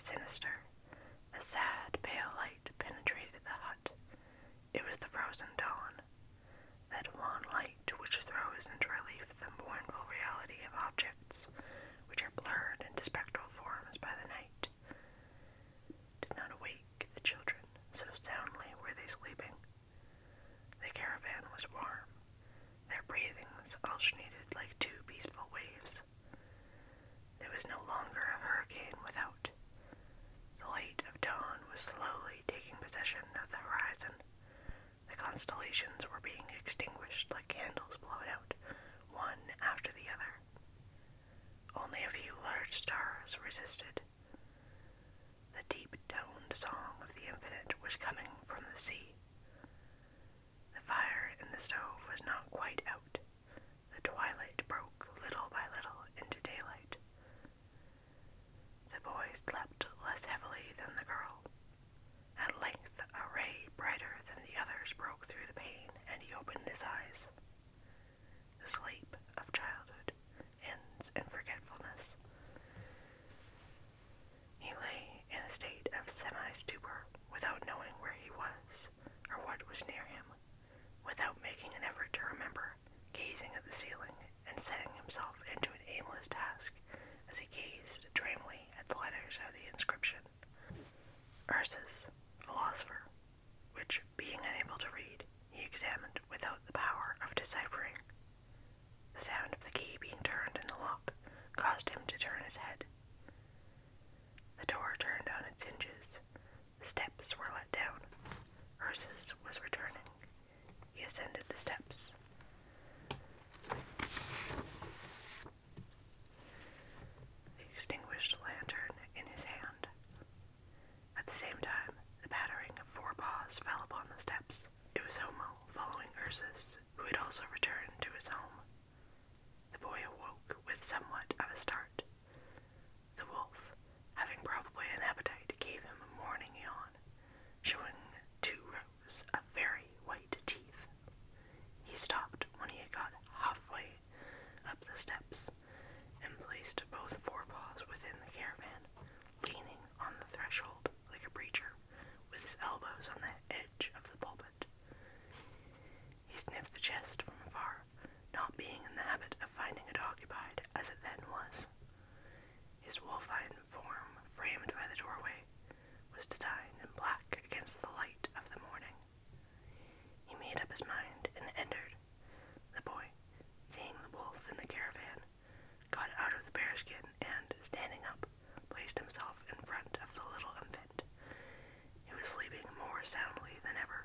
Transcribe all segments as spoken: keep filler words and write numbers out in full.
sinister. A sad, pale light penetrated the hut. It was the frozen dawn, that wan light which throws into relief the mournful reality of objects which are blurred into spectral forms by the night. Did not awake the children, so soundly were they sleeping. The caravan was warm. Their breathings alternated like two peaceful waves. There was no longer a hurricane without. The light of dawn was slowly taking possession of the horizon. The constellations were being extinguished like candles blown out, one after the other. Only a few large stars resisted. The deep-toned song of the infinite was coming from the sea. The fire in the stove was not quite out. The twilight broke little by little into daylight. The boy slept less heavily than the girl. At length a ray brighter than the others broke through the pane, and he opened his eyes. The sleep of childhood ends in forgetfulness. He lay in a state of semi-stupor, without knowing where he was, or what was near him, without making an effort to remember, gazing at the ceiling, and setting himself into an aimless task as he gazed dreamily at the letters of the inscription. Ursus, philosopher, which, being unable to read, he examined without the power of deciphering. The sound of the key being turned in the lock caused him to turn his head. The door turned on its hinges. The steps were let down. Ursus was returning. He ascended the steps. The extinguished lantern in his hand. At the same time, the pattering of four paws fell upon the steps. It was Homo, following Ursus, who had also returned to his home. The boy awoke with somewhat of a start. The wolf, having probably an appetite, gave him a morning yawn, showing two rows of very white teeth. He stopped when he had got halfway up the steps, and placed both forepaws within the caravan, leaning on the threshold like a preacher, with his elbows on the edge of the pulpit. He sniffed the chest from afar, not being in the habit of finding it occupied as it then was. His wolfine form, framed by the doorway, was designed in black against the light of the morning. He made up his mind and entered. The boy, seeing the wolf in the caravan, got out of the bearskin and, standing up, placed himself in front of the little infant. He was sleeping more soundly than ever.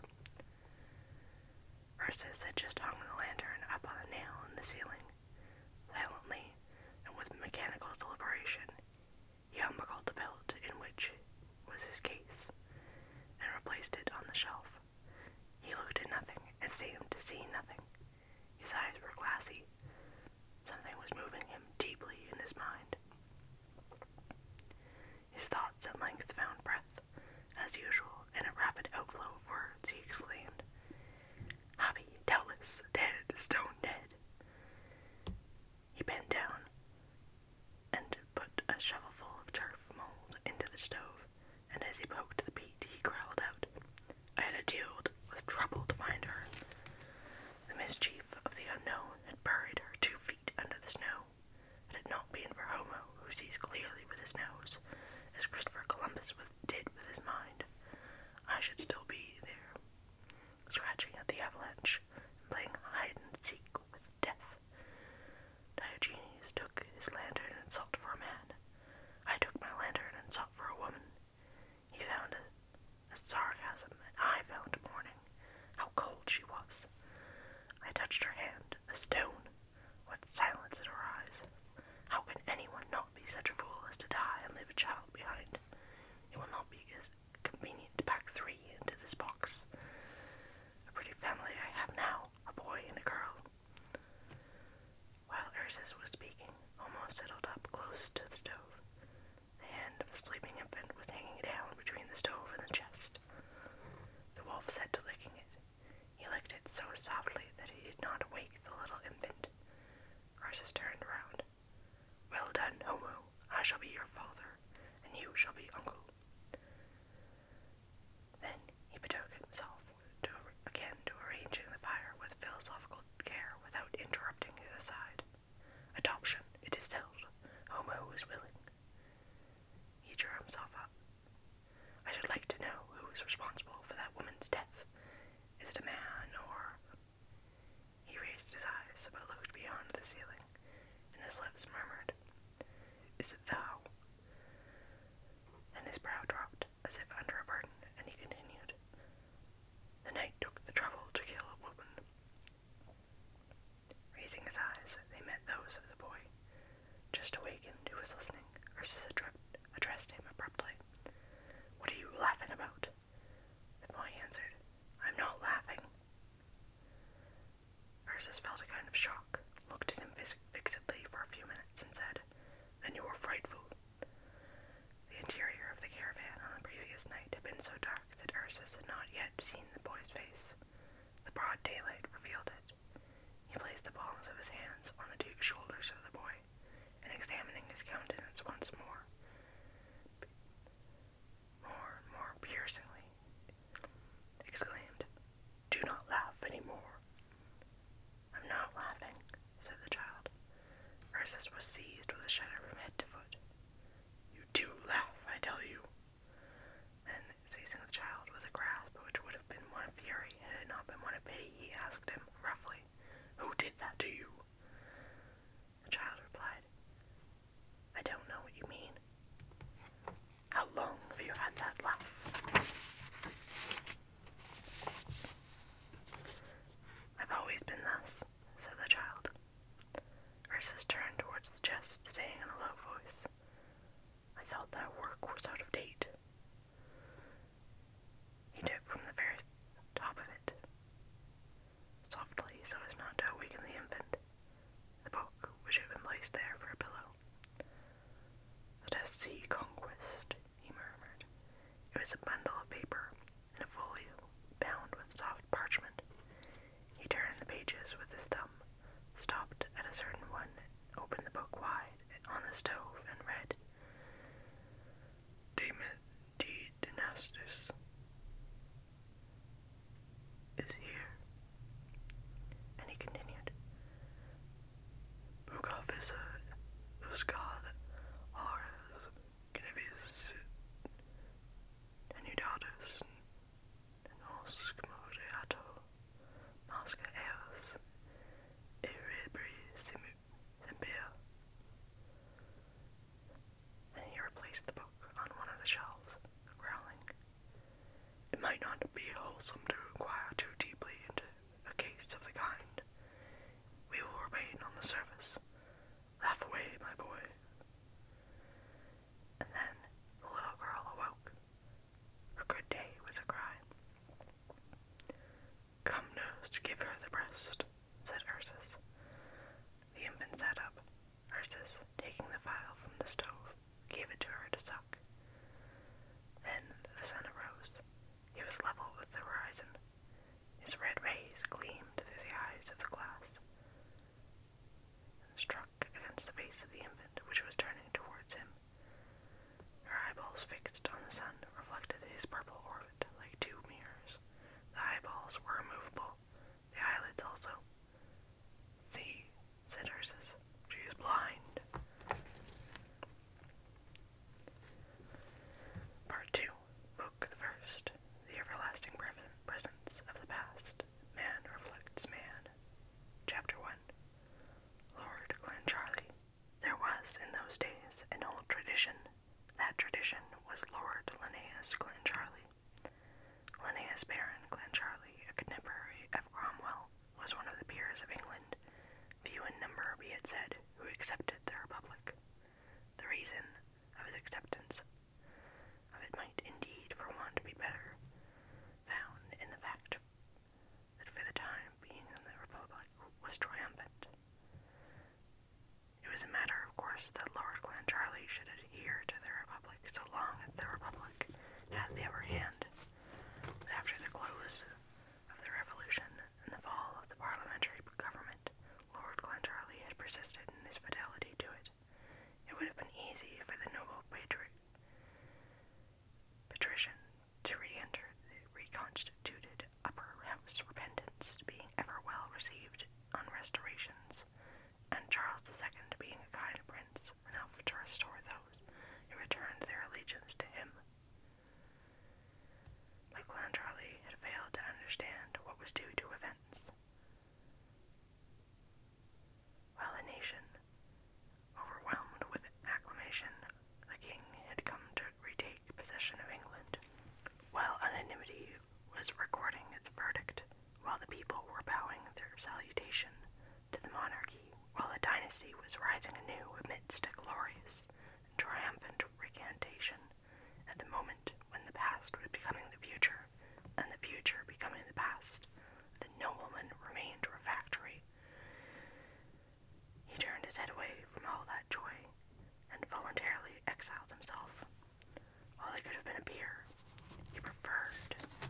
Ursus had just hung the lantern up on a nail in the ceiling. Silently, and with mechanical deliberation, he unbuckled the belt in which was his case, and replaced it on the shelf. He looked at nothing, and seemed to see nothing. His eyes were glassy. Something was moving him deeply in his mind. His thoughts at length found breath. As usual, in a rapid outflow of words, he exclaimed, "Happy, doubtless, dead, stone dead." He bent down and put a shovelful of turf mold into the stove, and as he poked the peat, he growled out, "I had a deal with trouble to find her." The mischief of the unknown had buried her two feet under the snow. Had it not been for Homo, who sees clearly with his nose, as Christopher Columbus was, did with his mind, I should still be there, scratching at the avalanche, and playing hide-and-seek with death. Diogenes took his lantern and sought for a man. I took my lantern and sought for a woman. He found a, a sarcasm, and I found mourning. How cold she was. I touched her hand, a stone. What silence in her eyes. How can anyone not be such a fool as to die and leave a child behind? It will not be as convenient to pack three into this box. A pretty family I have now, a boy and a girl. While Ursus was speaking, Homo settled up close to the stove. The hand of the sleeping infant was hanging down between the stove and the chest. The wolf set to licking it. He licked it so softly that he did not wake the little infant. Ursus turned around. "Well done, Homo. I shall be your father, and you shall be uncle." It is settled. Homo is willing. He drew himself up. I should like to know who is responsible for that woman's death. Is it a man, or... He raised his eyes, but looked beyond the ceiling, and his lips murmured, Is it thou? And his brow dropped, as if under a burden, and he continued, The knight took the trouble to kill a woman. Raising his eyes, they met those of the boy. Just awakened, who was listening, Ursus addressed him abruptly. What are you laughing about? The boy answered, I'm not laughing. Ursus felt a kind of shock, looked at him fixedly for a few minutes, and said, Then you were frightful. The interior of the caravan on the previous night had been so dark that Ursus had not yet seen the boy's face. The broad daylight revealed it. He placed the palms of his hands on the two shoulders of the boy, and examining his countenance once more, more and more piercingly, exclaimed, Do not laugh any more. I'm not laughing, said the child. Ursus was seized with a shudder from head to foot. You do laugh, I tell you. Then, seizing the child with a grasp which would have been one of fury had it not been one of pity, he asked him, roughly, Who did that to you? The child replied, I don't know what you mean. How long have you had that laugh? I've always been thus, said the child. Ursus turned towards the chest, saying in a low voice, I thought that work was out of date. He took from the very top of it, softly so as not to awaken the infant, the book which had been placed there for a pillow. Let us see, conquest, he murmured. It was a bundle of paper and a folio bound with soft parchment. He turned the pages with his thumb, stopped at a certain one, opened the book wide on the stove, and read, De Dynastis is here. And he continued, Bukavisa Uscad Ares Genevis Tenudatus Nos Comodato Masca Eos Erebri Sempia. Then he replaced the book on one of the shelves, growling, It might not be wholesome to inquire too deeply into a case of the kind. We will remain on the surface. Laugh away, my boy. And then the little girl awoke. Her good day was a cry. Come, nurse, give her the breast, said Ursus. The infant sat up. Ursus, taking the phial from the stove, gave it to her to suck. Then the sun arose. He was level with the horizon. His red rays gleamed through the eyes of the glass, and struck against the face of the infant, which was turning towards him. Her eyeballs fixed on the sun reflected his purple orbit like two mirrors. The eyeballs were immovable, the eyelids also. See, said Ursus, she is blind. Part two, Book the First, The Everlasting Presence of the Past, Man Reflects Man. Chapter one, Lord Clancharlie. There was in those days an old tradition. That tradition was Lord Linnaeus Clancharlie. Linnaeus Baron Clancharlie, a contemporary of Cromwell, was one of the peers of England, few in number be it said, who accepted the Republic. The reason of his acceptance of it might indeed, for want to be better, found in the fact that for the time being the Republic was triumphant. It was a matter of course that Lord Clancharlie should adhere to the Republic so long as the Republic had the upper hand. But after the close of the Revolution and the fall of the parliamentary government, Lord Clancharlie had persisted in his fidelity to it. It would have been easy for the noble patri patrician to re-enter the reconstituted upper house, repentance being ever well received on restorations, and Charles the Second being a kind rising anew amidst a glorious and triumphant recantation, at the moment when the past was becoming the future, and the future becoming the past, the nobleman remained refractory. He turned his head away from all that joy, and voluntarily exiled himself. While he could have been a peer, he preferred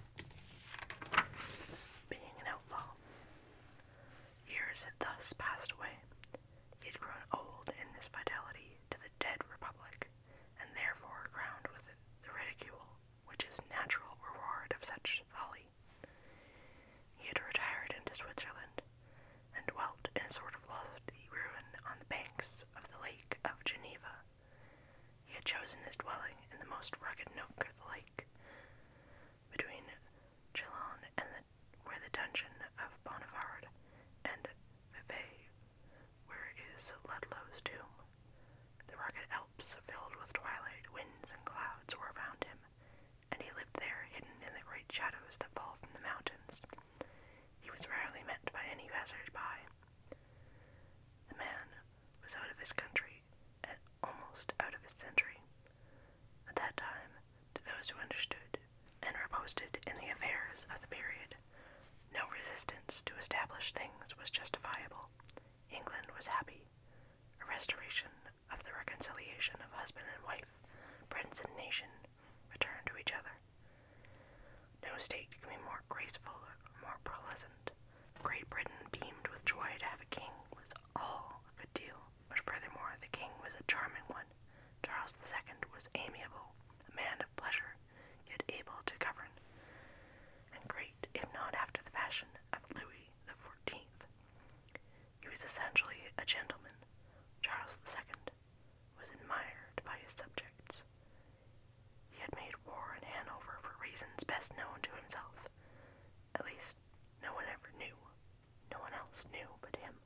being an outlaw. Years had thus passed away. He had grown old in this fidelity to the dead republic, and therefore crowned with the ridicule which is natural reward of such folly. He had retired into Switzerland, and dwelt in a sort of lofty ruin on the banks of the Lake of Geneva. He had chosen his dwelling in the most rugged nook of the lake, between Chillon and the, where the dungeon of Bonnefard, and Vevey, where is Ludlow's tomb. The rugged Alps, filled with twilight, winds, and clouds, were around him, and he lived there, hidden in the great shadows that fall from the mountains. He was rarely met by any passers-by. The man was out of his country, and almost out of his century. At that time, to those who understood and were posted in the affairs of the period, no resistance to established things was justifiable. England was happy. A restoration of the reconciliation of husband and wife, prince and nation, returned to each other. No state can be more graceful or more pleasant. Great Britain beamed with joy to have a king was all a good deal, but furthermore the king was a charming one. Charles the Second was amiable, a man of pleasure, yet able to govern, and great, if not after the fashion of Louis the Fourteenth. He was essentially a gentleman. Charles the Second was admired by his subjects. He had made war in Hanover for reasons best known to himself. At least, no one ever knew. No one else knew but him.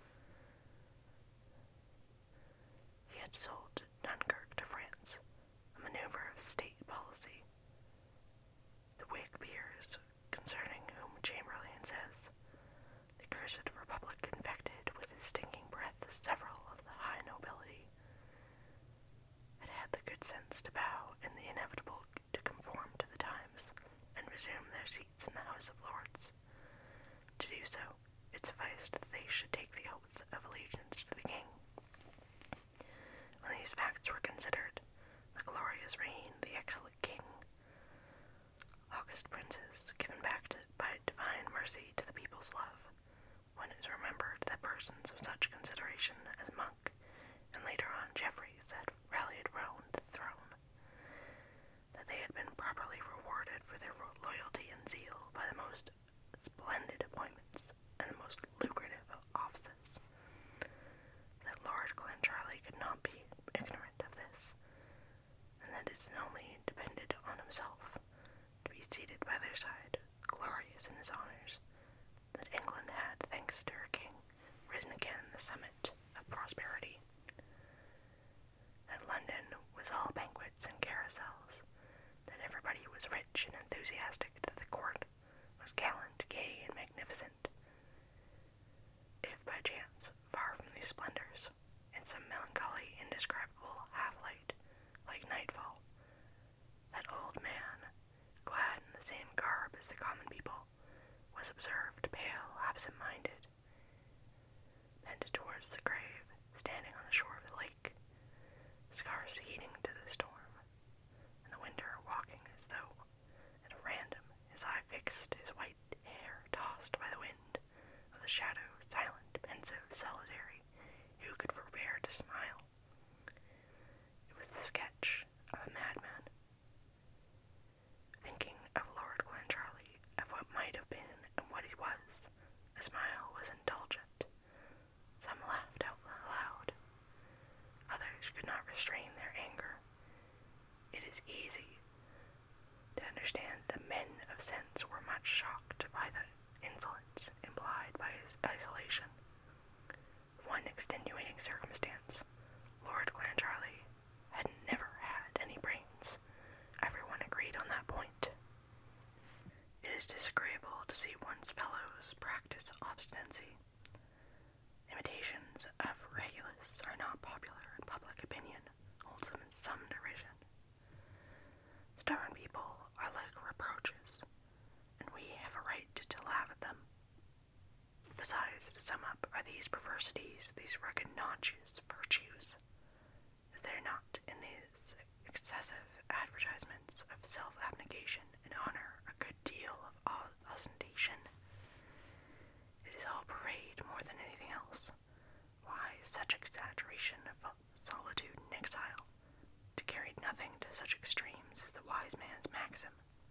He had sold Dunkirk to France, a maneuver of state policy. The Whig peers, concerning whom Chamberlain says, "The cursed republic infected with his stinking breath several of the high nobility," had had the good sense to bow in the inevitable to conform to the times, and resume their seats in the House of Lords. To do so, it sufficed that they should take the oath of allegiance to the king. When these facts were considered, the glorious reign, the excellent king, august princes, given back to, by divine mercy to the people's love, when it is remembered that persons of such consideration as Monk, and later on Jeffreys, had rallied round the throne, that they had been properly rewarded for their loyalty and zeal by the most splendid appointments and the most lucrative offices, that Lord Clancharlie could not be ignorant of this, and that it only depended on himself to be seated by their side, glorious in his honours, that England had, thanks to her king, risen again the summit of prosperity, that London was all banquets and carousels, that everybody was rich and enthusiastic, that the court was gallant, gay, and magnificent. If by chance, far from these splendors, in some melancholy, indescribable half-light, like nightfall, that old man, clad in the same garb as the common people, was observed pale, absent-minded, bent towards the grave, standing on the shore of the lake, scarce heeding to the storm, in the winter walking as though, at random, his eye fixed, his white hair tossed by the wind, of the shadow, silent, pensive, solitary, who could forbear to smile? It was the sketch of a madman. Thinking of Lord Clancharlie, of what might have been and what he was, a smile was indulgent. Some laughed out loud. Others could not restrain their anger. It is easy to understand that men of sense were much shocked by the insolence implied by his isolation. One extenuating circumstance, Lord Clancharlie had never had any brains. Everyone agreed on that point. It is disagreeable to see one's fellows practice obstinacy. Imitations of Regulus are not these perversities, these rugged notches, virtues? Is there not in these excessive advertisements of self-abnegation and honor a good deal of ostentation? It is all parade more than anything else. Why such exaggeration of solitude and exile? To carry nothing to such extremes is the wise man's maxim.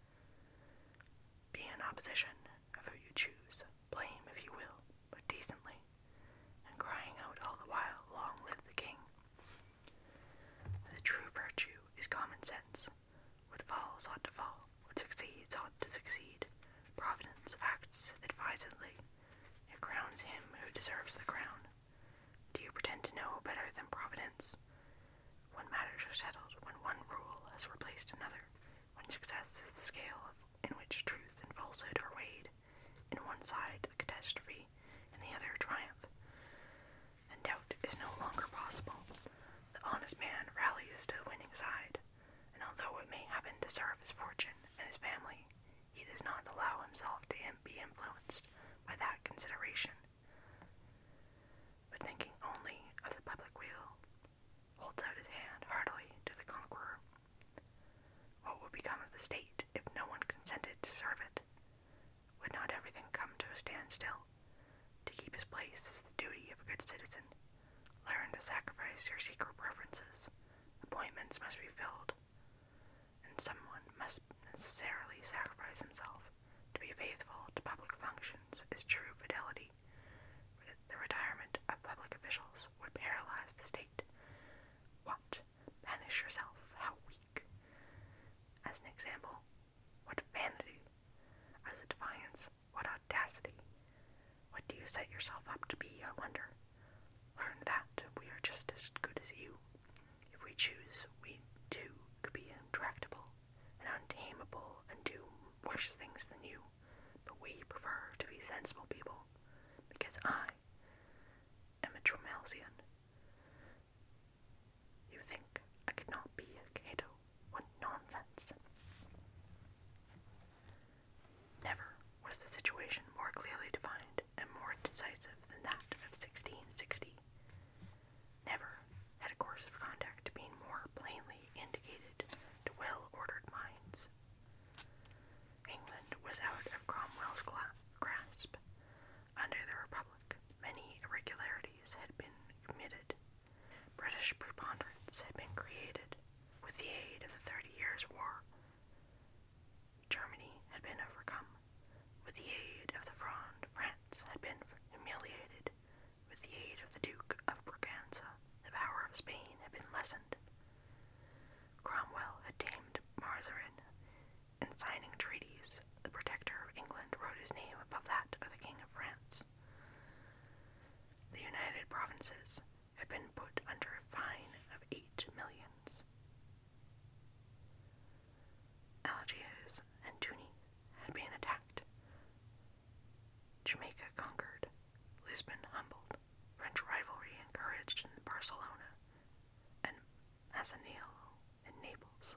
Be in opposition of who you choose, blame if you will, but decently, and crying out all the while, long live the king. The true virtue is common sense. What falls ought to fall, what succeeds ought to succeed. Providence acts advisedly. It crowns him who deserves the crown. Do you pretend to know better than Providence? When matters are settled, when one rule has replaced another, when success is the scale of, in which truth and falsehood are weighed, in one side the catastrophe, in the other triumph, then doubt is no longer possible. The honest man rallies to the winning side, and although it may happen to serve his fortune and his family, he does not allow himself to be influenced by that consideration, but thinking only of the public weal, holds out his hand heartily to the conqueror. What would become of the state if no one consented to serve it? Would not everything come to a standstill? To keep his place is the duty of a good citizen. Learn to sacrifice your secret preferences. Appointments must be filled, and someone must necessarily sacrifice himself. To be faithful to public functions is true fidelity. The retirement of public officials would paralyze the state. What? Banish yourself? How weak! As an example, what vanity! As a defiance, what audacity! What do you set yourself up to be, I wonder? Learn that we are just as good as you. If we choose, we, too, could be intractable and untamable and do worse things than you, but we prefer to be sensible people, because I am a Tremelsian. You think I could not be a Cato? What nonsense! Never was the situation more clearly defined and more decisive than that of sixteen sixty. Never had a course of conduct been more plainly indicated to well-ordered minds. England was out of Cromwell's grasp. Under the Republic, many irregularities had been committed. British preponderance had been created. With the aid of the Thirty Years' War, Germany had been overcome. With the aid of the Fronde, France had been humiliated. With the aid of the Duke of Braganza, the power of Spain had been lessened. Cromwell had tamed Mazarin. In signing treaties, the Protector of England wrote his name above that of the King of France. The United Provinces had been put under a fine of eight millions. Algiers and Tunis had been attacked. Jamaica conquered, Lisbon humbled, French rivalry encouraged in Barcelona, and Masaniello in Naples.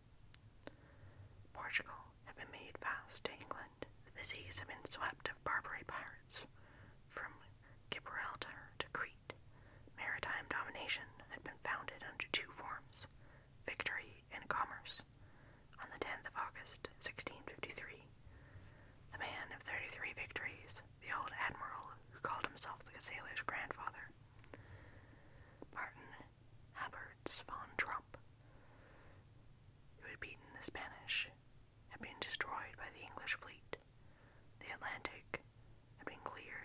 Portugal had been made fast to England. The seas had been swept of Barbary pirates. From Gibraltar to Crete, maritime domination had been founded under two forms, victory and commerce. On the tenth of August, sixteen fifty-three, the man of thirty-three victories, the old admiral who called himself the sailor's grandfather, Martin Haberts von Tromp, who had beaten the Spanish, had been destroyed by the English fleet. The Atlantic had been cleared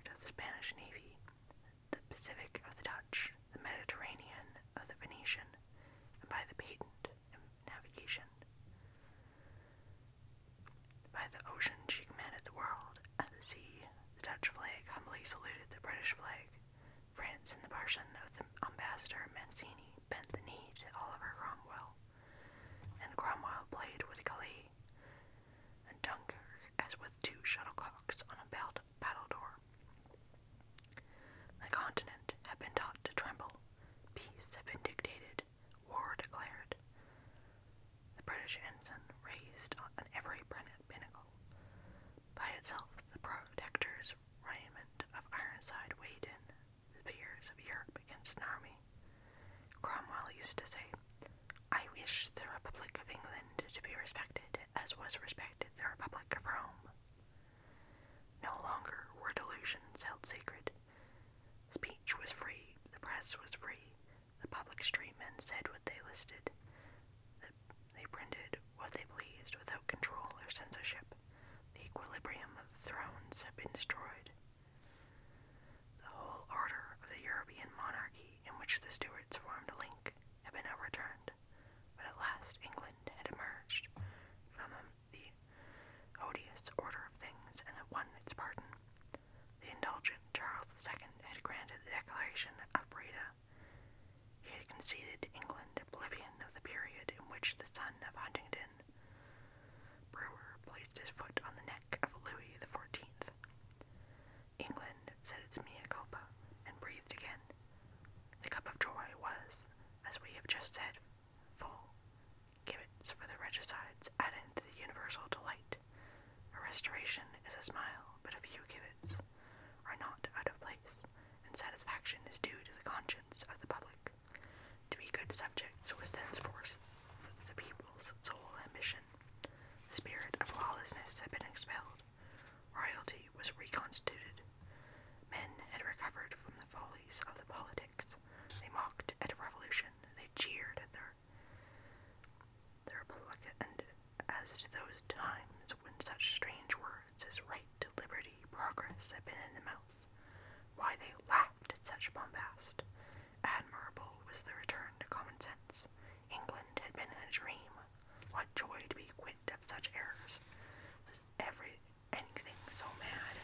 was respected the Republic of Rome. No longer were delusions held sacred. Speech was free, the press was free, the public street men said what they listed. They printed what they pleased without control or censorship. The equilibrium of the thrones had been destroyed. The whole order of the European monarchy in which the Stuarts formed a link had been overturned, but at last England had emerged from the odious order of things and had won its pardon. The indulgent Charles the Second had granted the Declaration of Breda. He had conceded to England oblivion of the period in which the son of Huntingdon Brewer placed his foot on the neck of Louis the Fourteenth. England said its mea culpa and breathed again. The cup of joy was, as we have just said, full. Gibbets for the regicides added to the universal delight. A restoration is a smile, but a few gibbets are not out of place, and satisfaction is due to the conscience of the public. To be good subjects was thenceforth the people's sole ambition. The spirit of lawlessness had been expelled. Royalty was reconstituted. Men had recovered from the follies of the politics. They mocked at a revolution. They jeered at their, the Republic, and as to those times when such strange words as right to liberty, progress had been in the mouth, why they laughed at such bombast. Admirable was the return to common sense. England had been in a dream. What joy to be quit of such errors. Was every anything so mad?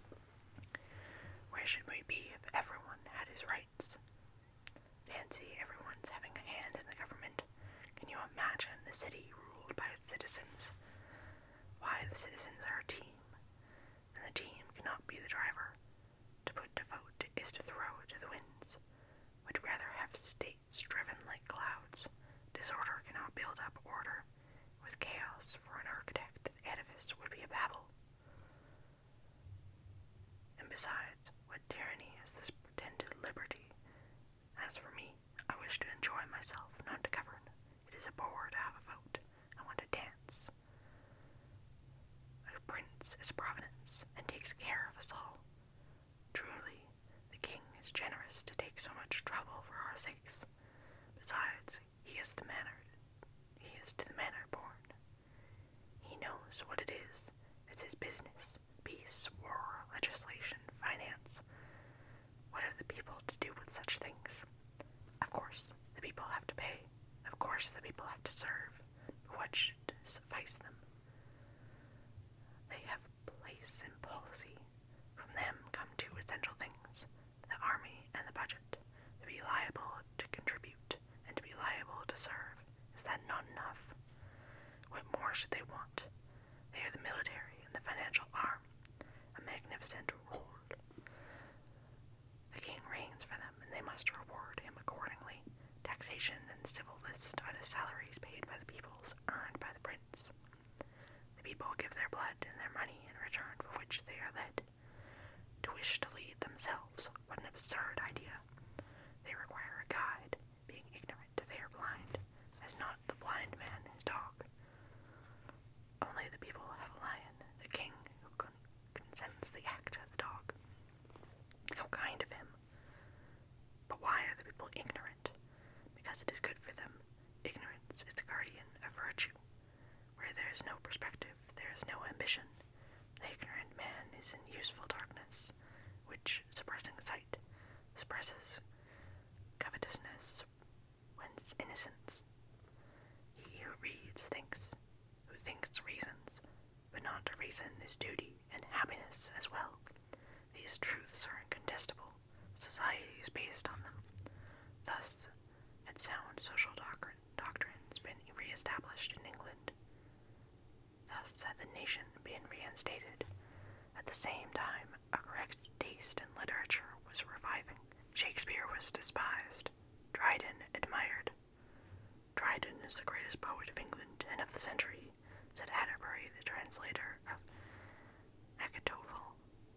Where should we be if everyone had his rights? Fancy everyone's having a hand in the government. Can you imagine the city ruled by its citizens? Why, the citizens are a team, and the team cannot be the driver. To put to vote is to throw to the winds. Would rather have states driven like clouds. Disorder cannot build up order. With chaos for an architect, the edifice would be a babel. And besides, what tyranny is this pretended liberty? As for me, I wish to enjoy myself, not to govern. It is a bore to have a vote. I want to dance. A prince is providence, and takes care of us all. Truly, the king is generous to take so much trouble for our sakes. Besides, he is the manner, he is to the manner born. He knows what it is. It's his business. Peace, war, legislation, finance. What have the people to do with such things? Of course, the people have to pay. Of course, the people have to serve. But what should suffice them? They have place and policy. From them come two essential things, the army and the budget. To be liable to contribute and to be liable to serve. Is that not enough? What more should they want? They are the military and the financial arm, a magnificent reward. The king reigns for them, and they must reward him accordingly. Taxation and the civil list are the salaries paid by the peoples, earned by the prince. The people give their blood and their money in return for which they are led. To wish to lead themselves, what an absurd idea. They require a guide, being ignorant they are blind, as not the blind man his dog. Only the people have a lion, the king who con consents the act of the dog. How kind of him! But why are the people ignorant? Because it is good for them. Ignorance is the guardian of virtue. Where there is no perspective, there is no ambition. The ignorant man is in useful darkness, which, suppressing sight, suppresses covetousness, whence innocence. He who reads thinks, who thinks reasons, but not to reason is duty and happiness as well. These truths are incontestable. Society is based on them. Thus had sound social doctrine, doctrines been re-established in England. Thus had the nation been reinstated. At the same time, a correct taste in literature was reviving. Shakespeare was despised. Dryden admired. Dryden is the greatest poet of England and of the century, said Atterbury, the translator of Achitophel.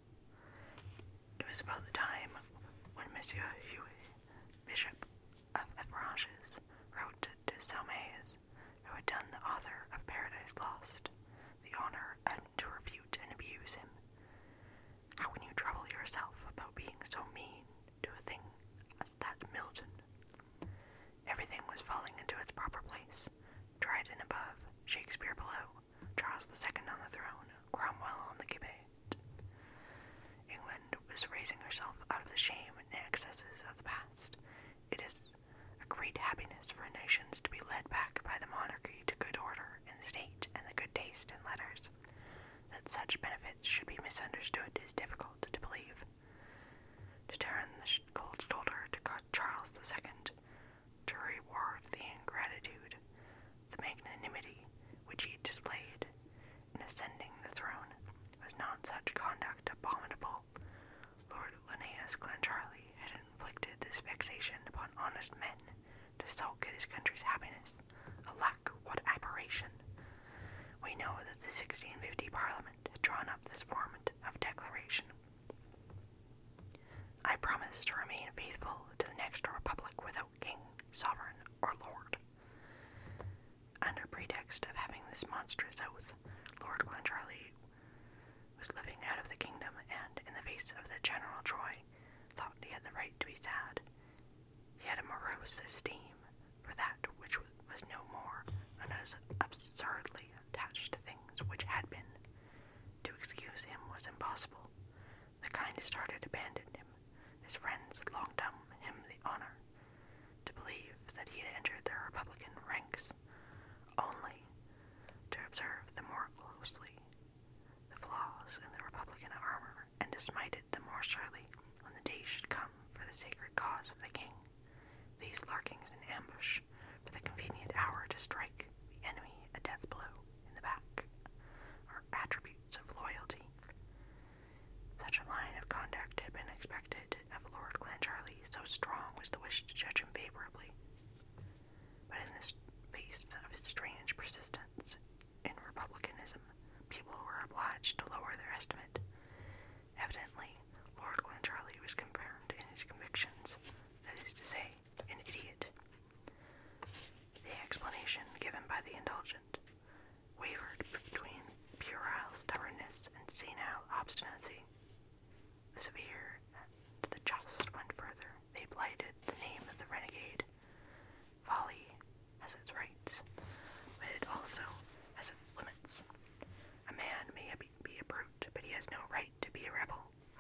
It was about the time when Monsieur Huet, Bishop of Avranches, wrote to Saumaise, who had done the author of Paradise Lost, honor and to refute and abuse him. How can you trouble yourself about being so mean to a thing as that Milton? Everything was falling into its proper place. Dryden above, Shakespeare below, Charles the Second on the throne, Cromwell on the gibbet. England was raising herself out of the shame and excesses of the past. It is a great happiness for nations to be led back by the monarchy to good order in the state and the good taste in letters. That such benefits should be misunderstood is difficult to believe. To turn the cold shoulder to Charles the Second, to reward the ingratitude, the magnanimity which he displayed in ascending the throne, was not such conduct abominable? Lord Linnaeus Clancharlie had inflicted this vexation upon honest men, to sulk at his country's happiness. Alack, what aberration! We know that the sixteen fifty Parliament had drawn up this form of declaration. I promise to remain faithful to the next republic without king, sovereign, or lord. Under pretext of having this monstrous oath, Lord Clancharlie was living out of the kingdom, and, in the face of the general joy, thought he had the right to be sad. He had a morose esteem for that which was no more, and was absurdly attached to things which had been. To excuse him was impossible. The kindest hearted abandoned him. His friends had long done him the honor to believe that he had entered the Republican ranks, only to observe the more closely the flaws in the Republican armor, and to smite it the more surely when the day should come for the sacred cause of the king. These lurkings in ambush for the convenient hour to strike the enemy a death blow in the back are attributes of loyalty. Such a line of conduct had been expected of Lord Clancharlie, so strong was the wish to judge him favorably. But in the face of his strange persistence in republicanism, people were obliged to lower their estimate. Evidently, Lord Clancharlie was confirmed in his convictions, that is to say, an idiot. The explanation given by the indulgent wavered between puerile stubbornness and senile obstinacy. The severe and the just went further. They blighted the name of the renegade. Folly has its rights, but it also has its limits. A man may be a brute, but he has no right to be a rebel.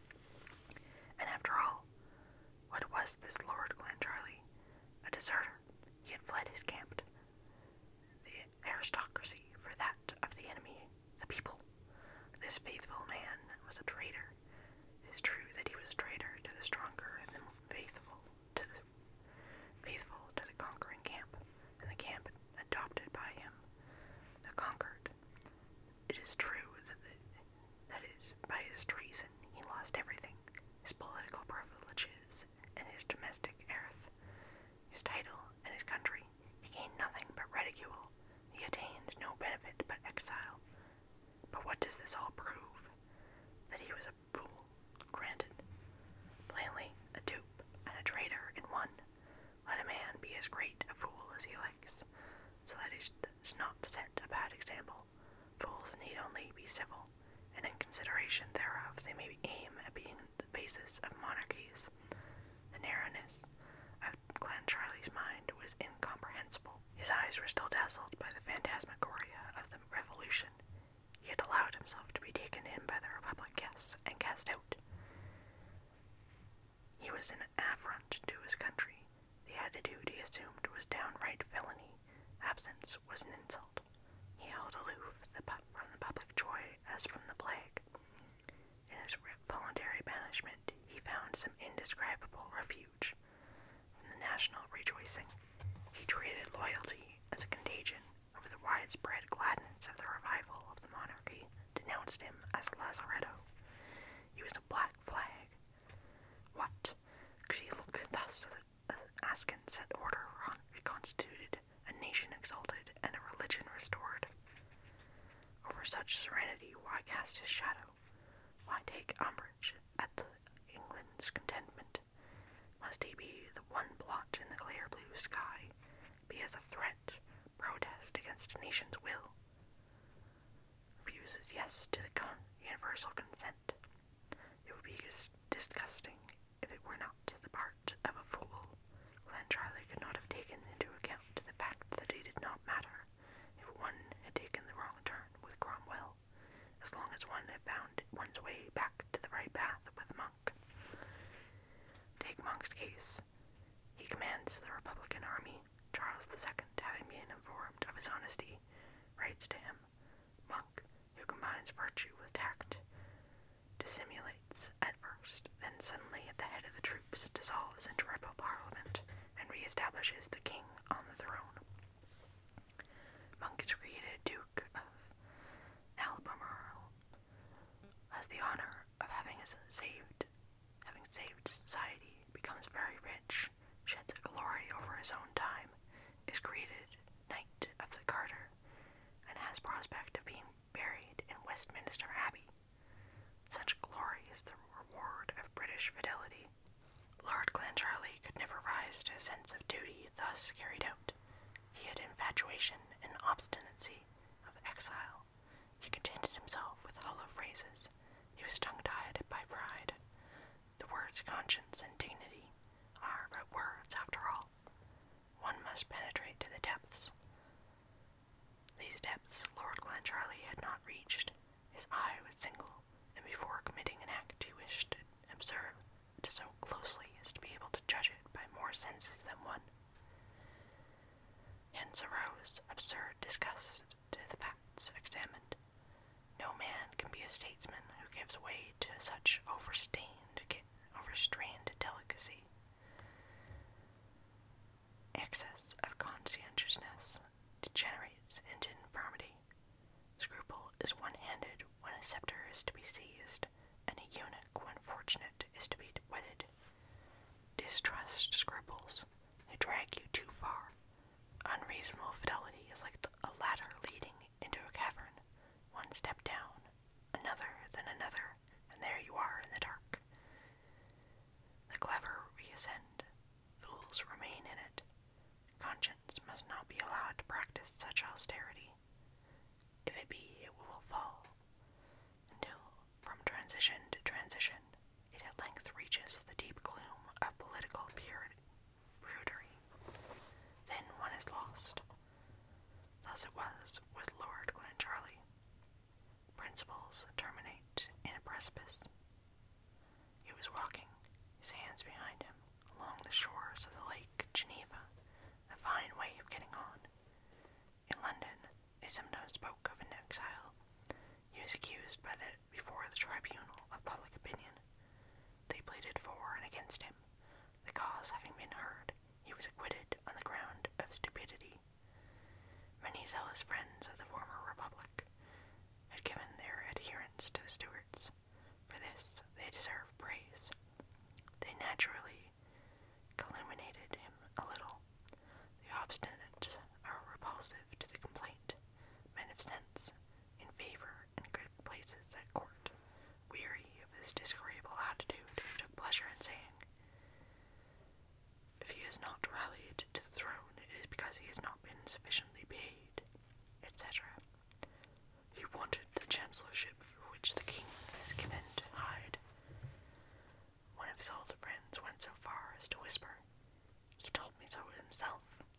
And after all, what was this Lord Clancharlie? A deserter. He had fled his camp, the aristocracy, for that of the enemy, the people. This faithful man was a traitor. It is true that he was a traitor to the stronger and the faithful to the faithful to the conquering camp, and the camp adopted by him, the conquered. It is true that the, that is by his treason he lost everything: his political privileges and his domestic earth, his title and his country. He gained nothing but ridicule. He attained no benefit but exile. But what does this all prove? That he was a fool, granted. Plainly a dupe and a traitor in one. Let a man be as great a fool as he likes, so that he does not set a bad example. Fools need only be civil, and in consideration thereof they may aim at being the basis of monarchies. The narrowness of Clancharlie's mind was incomprehensible. His eyes were still dazzled by the phantasmagoria of the Revolution. He had allowed himself to be taken in by the Republic guests and cast out. He was an affront to his country. The attitude he assumed was downright villainy. Absence was an insult. He held aloof the pu- from the public joy as from the plague. In his voluntary banishment, he found some indescribable refuge from the national rejoicing. He treated loyalty as a contagion over the widespread gladness of the revival of the monarchy, denounced him as a lazaretto. He was a black flag. What? Could he look thus at Askin set order reconstituted, a nation exalted, and a religion restored? Over such serenity, why cast his shadow? Why take umbrage at the England's contentment? Must he be the one blot in the clear blue sky, be as a threat, protest against a nation's will? Few chooses yes to the con universal consent. It would be dis disgusting if it were not the part of a fool. Clancharlie could not have taken into account the fact that it did not matter if one had taken the wrong turn with Cromwell, as long as one had found one's way back to the right path with Monk. Take Monk's case. He commands the Republican army. Charles the Second, having been informed of his honesty, writes to him. Monk, who combines virtue with tact, dissimulates at first, then suddenly at the head of the troops dissolves into rebel parliament and re-establishes the king on the throne. Monk is created Duke of Albemarle, has the honor of having saved, having saved society, becomes very rich, sheds a glory over his own time, is created Knight of the Garter, and has prospect of being buried in Westminster Abbey. Such glory is the reward of British fidelity. Lord Clancharlie could never rise to a sense of duty thus carried out. He had infatuation and obstinacy of exile. He contented himself with hollow phrases. He was tongue-tied by pride. The words conscience and dignity are but words after all. One must penetrate to the depths. These depths Lord Clancharlie had not reached. His eye was single, and before committing an act he wished to observe it so closely as to be able to judge it by more senses than one. Hence arose absurd disgust to the facts examined. No man can be a statesman who gives way to such overstained, overstrained delicacy. Excess of conscientiousness degenerates into infirmity. Scruple is one-handed when a scepter is to be seized, and a eunuch when fortunate is to be wedded. Distrust scruples. They drag you too far. Unreasonable fidelity is like a ladder leading into a cavern. One step down, another, then another, and there you are in the dark. The clever reascend. Fools remain in it. Conscience must not be allowed to practice such austerity. If it be, it will fall, until, from transition to transition, it at length reaches the deep gloom of political prudery. Then one is lost. Thus it was with Lord Clancharlie. Principles terminate in a precipice. He was walking, his hands behind him, along the shores of the Lake Geneva, a fine way of getting on. In London, they sometimes spoke of an exile. He was accused by the before the tribunal of public opinion. They pleaded for and against him. The cause having been heard, he was acquitted on the ground of stupidity. Many zealous friends of the former republic had given their adherence to the Stuarts. For this they deserve praise. They naturally calumniated him a little. The obstinate are repulsive to the complaint. Men of sense, in favor in good places at court, weary of his disagreeable attitude, took pleasure in saying, if he has not rallied to the throne, it is because he has not been sufficiently paid, et cetera. He wanted the chancellorship for which the king is given to hide. One of his old friends went so far as to whisper, he told me so himself.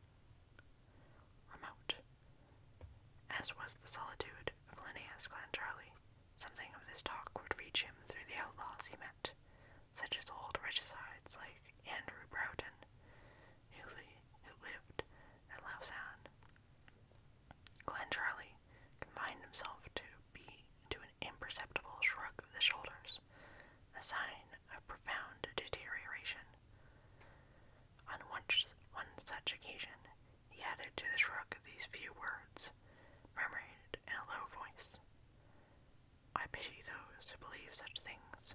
Remote, as was the solitude of Linnaeus Clancharlie, something of this talk would reach him through the outlaws he met, such as old regicides like Andrew Broughton, who, li who lived at Lausanne. Clancharlie confined himself to be to an imperceptible shrug of the shoulders, a sign of profound deterioration. On one, one such occasion, he added to the shrug of these few words, murmured in a low voice, I pity those who believe such things.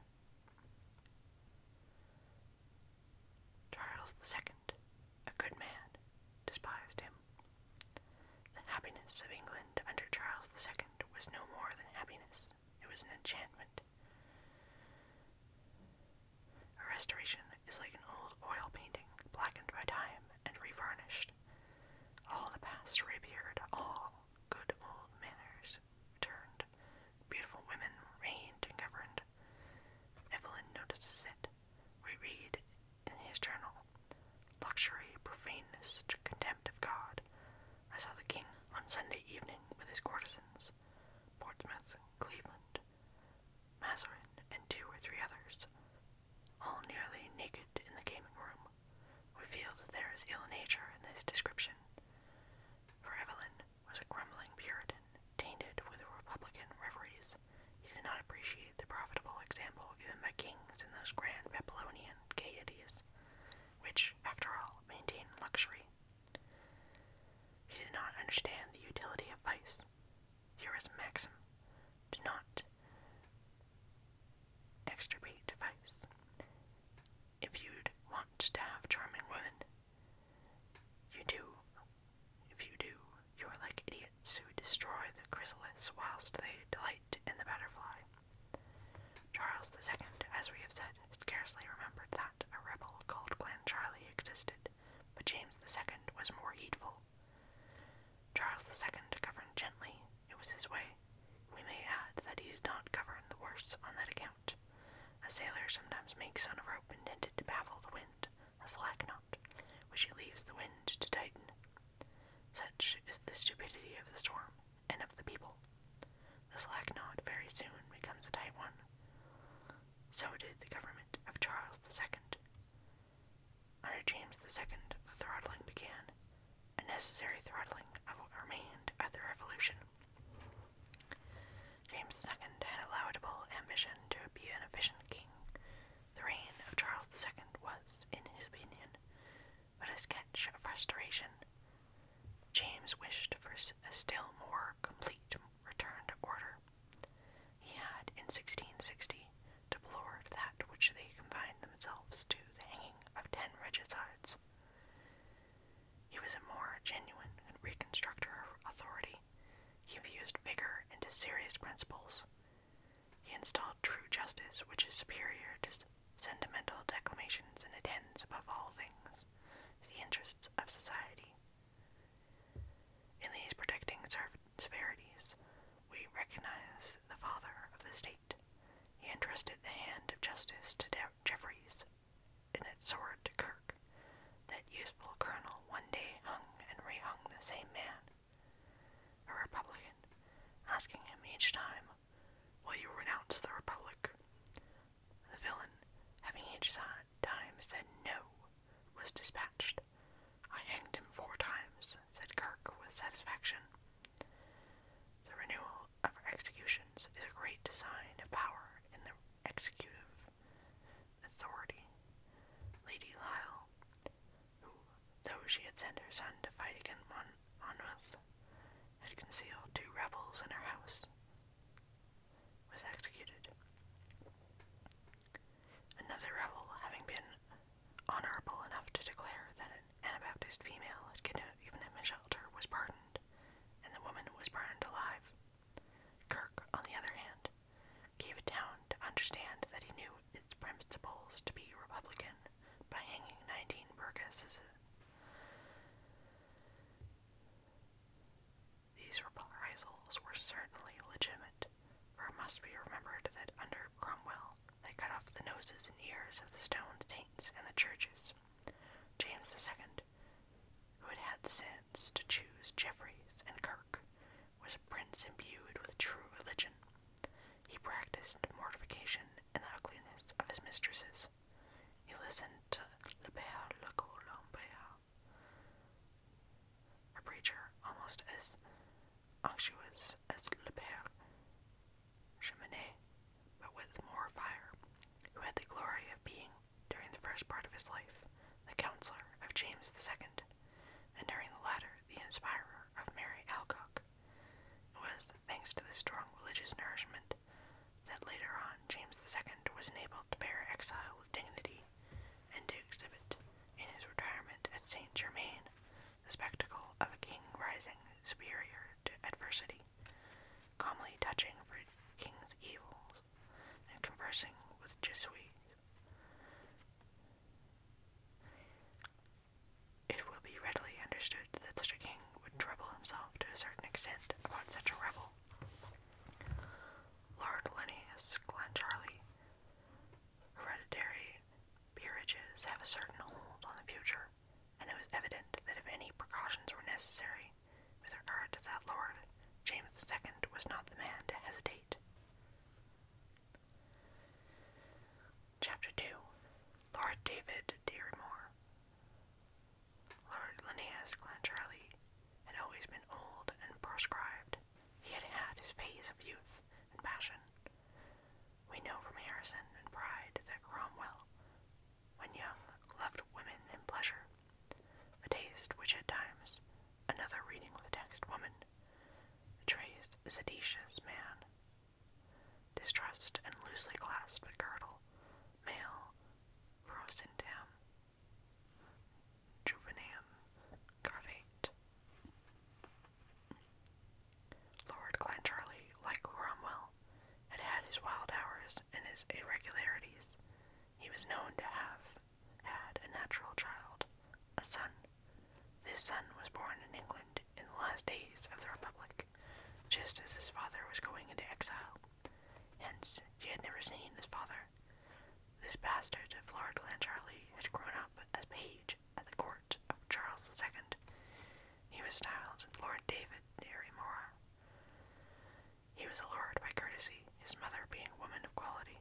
Charles the Second, a good man, despised him. The happiness of England under Charles the Second was no more than happiness, it was an enchantment. A restoration is like an old oil painting, blackened by time and revarnished. All the past reappeared, all good old manners returned, lose his way. We may add that he did not govern the worse on that account. A sailor sometimes makes on a rope intended to baffle the wind a slack knot, which he leaves the wind to tighten. Such is the stupidity of the storm and of the people. The slack knot very soon becomes a tight one. So did the government of Charles the Second. Under James the Second, the throttling began, a necessary throttling of what remained of the Revolution. James the Second had a laudable ambition to be an efficient king. The reign of Charles the Second was, in his opinion, but a sketch of restoration. James wished for a still more complete return to order. He had, in sixteen sixty, deplored that which they confined themselves to, the hanging of ten regicides. He was a more genuine reconstructor of authority. He infused vigor into serious principles. He installed true justice, which is superior to sentimental declamations and attends, above all things, to the interests of society. In these protecting severities, we recognize the father of the state. He entrusted the hand of justice to De- Jeffreys, and its sword to Kirk. That useful colonel one day hung and rehung the same man, a Republican, asking him each time, "Will you renounce the Republic?" The villain, having each time said no, was dispatched. "I hanged him four times," said Kirk with satisfaction. The renewal of executions is a great sign of power in the executive authority. Lady Lisle, who, though she had sent her son to fight against Monmouth, had concealed two rebels in her house, was executed. Another rebel, having been honorable enough to declare that an Anabaptist female had given him a shelter, was pardoned, and the woman was burned alive. Kirk, on the other hand, gave a town to understand that he knew its principles to be Republican by hanging nineteen burgesses. These reprisals were certainly legitimate, for it must be remembered that under Cromwell they cut off the noses and ears of the stone saints in the churches. James the Second, who had had the sense to choose Jeffreys and Kirk, was a prince imbued with true religion. He practiced mortification in the ugliness of his mistresses. He listened to Le Père Le Colombier, a preacher almost as unctuous as Le Père Cheminée, but with more fire, who had the glory of being, during the first part of his life, the counselor of James the Second, and during the latter, the inspirer of Mary Alcock. It was thanks to this strong religious nourishment that later on James the Second was enabled to bear exile with dignity, and to exhibit, in his retirement at Saint Germain, the spectacle of a king rising superior to adversity, calmly touching for king's evils, and conversing with Jesuits. It will be readily understood that such a king would trouble himself to a certain extent about such a rebel. Lord Linnaeus Clancharlie. Hereditary peerages have a certain hold on the future, and it was evident that if any precautions were necessary with regard to that lord, James the Second was not the man to hesitate. Chapter two. Lord David Dearmore. Lord Linnaeus Clancharlie had always been old and proscribed. He had had his phase of youth and passion. We know from Harrison and Pride that Cromwell, when young, loved women and pleasure, a taste which at times, another reading with a text woman, betrays a seditious man. Distrust and loosely clasped a girdle, male prosintam, juveneum gravate. Lord Clancharlie, like Cromwell, had had his wild hours and his irregularities. He was known to have had a natural child, a son. This son was born in England in the last days of the Republic, just as his father was going into exile. Hence, he had never seen his father. This bastard of Lord Clancharlie had grown up as page at the court of Charles the Second. He was styled Lord David de Remora. He was a lord by courtesy, his mother being a woman of quality.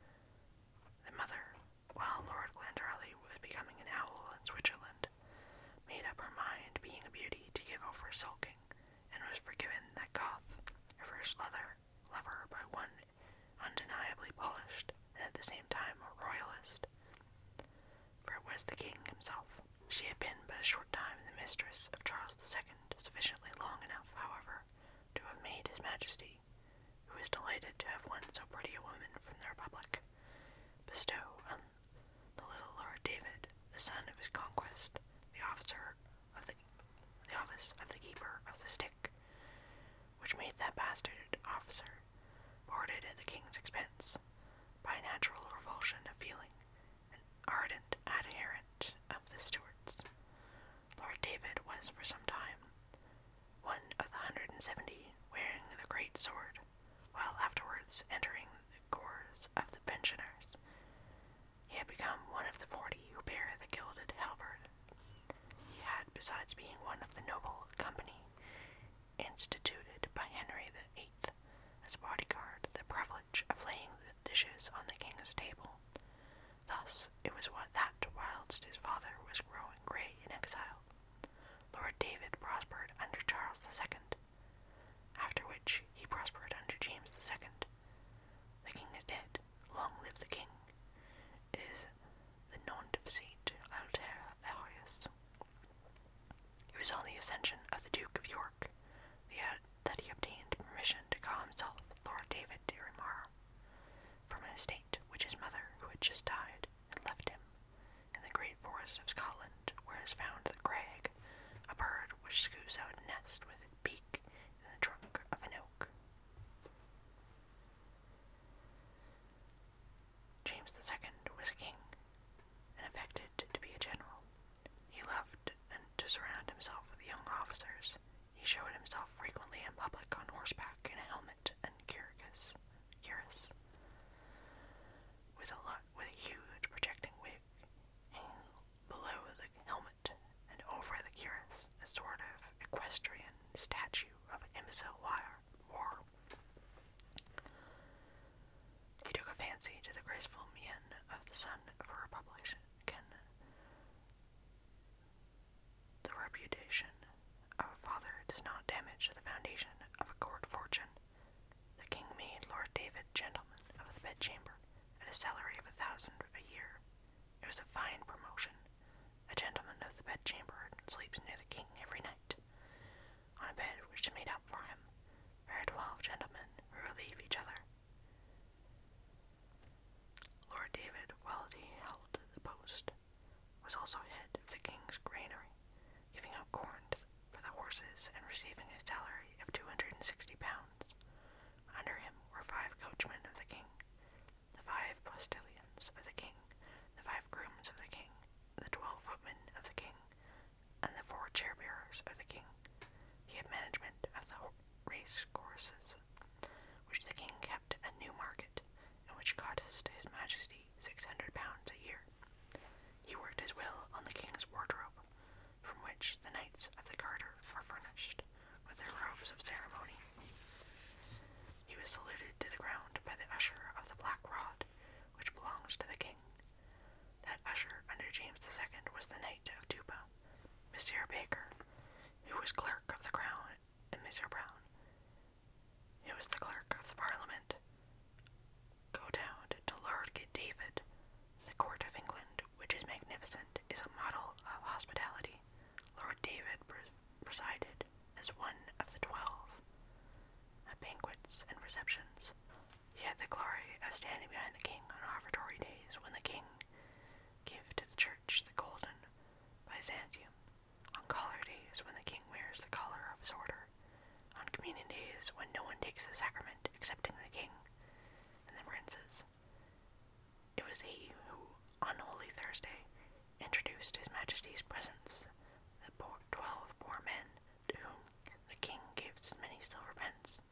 The mother, while Lord Clancharlie was becoming an owl in Switzerland, made up her mind, being a beauty, to give over sulking, and was forgiven that Goth, her first lover, lover by one undeniably polished, and at the same time a royalist, for it was the king himself. She had been but a short time the mistress of Charles the Second, sufficiently long enough, however, to have made his majesty, who was delighted to have won so pretty a woman from the Republic, bestow on the little Lord David, the son of his conquest, the officer of the the office of the keeper of the stick, which made that bastard officer boarded at the king's expense by a natural revulsion of feeling, an ardent adherent of the Stuarts. Lord David was for some time one of the hundred and seventy wearing the great sword, while afterwards entering the corps of the pensioners. He had become one of the forty who bear the gilded halberd. He had, besides being one of the noble company instituted by Henry the Eighth as bodyguard, the privilege of laying the dishes on the king's table. Thus, it was what that whilst his father was growing grey in exile, Lord David prospered under Charles the Second, after which he prospered under James the Second. The king is dead. Long live the king. It is the nom de visite alter Arius. It was on the accession of the Duke of York that he obtained permission to call himself Lord David de Remora, from an estate which his mother, who had just died, had left him, in the great forest of Scotland, where is found the crag, a bird which scoops out a nest with its beak in the trunk of an oak. James the Second was a king, and affected to be a general. He loved and to surround himself with young officers. He showed himself frequently in public on horseback in a helmet and cuirass, cuirass with a lot, with a huge projecting wig hanging below the helmet, and over the cuirass a sort of equestrian statue of imbecile war. He took a fancy to the graceful mien of the son of a republican. The reputation of a father does not damage the foundation of a court fortune. The king made Lord David gentleman of the bedchamber at a salary of a thousand a year. It was a fine promotion. A gentleman of the bedchamber sleeps near the king every night, on a bed which is made up for him. There are twelve gentlemen who relieve each other. Lord David, while he held the post, was also head of the king's granary, giving out corn to the, for the horses and receiving a salary of two hundred and sixty pounds. Under him were five coachmen of the king, the five postilions of the king, the five grooms of the king, the twelve footmen of the king, and the four chair-bearers of the king. He had management of the race courses, which the king kept at Newmarket, and which cost his majesty six hundred pounds a year. He worked his will on the king's wardrobe, from which the knights of the garter are furnished with their robes of ceremony. He was saluted to the ground by the usher of the black rod, which belongs to the king. That usher under James the Second was the Knight of Tuba, Monsieur Baker, who was clerk of the crown, and Monsieur Brown, who was the clerk of the parliament. Go down to Lord David. The court of England, which is magnificent, is a model of hospitality. Lord David pres presided as one of the twelve at banquets and receptions. He had the glory of standing behind the king on offertory days, when the king gave to the church the golden Byzantium, on collar days when the king wears the collar of his order, on communion days when no one takes the sacrament excepting the king and the princes. It was he who, on Holy Thursday, introduced his majesty's presence, the poor, twelve poor men, to whom the king gave as many silver pence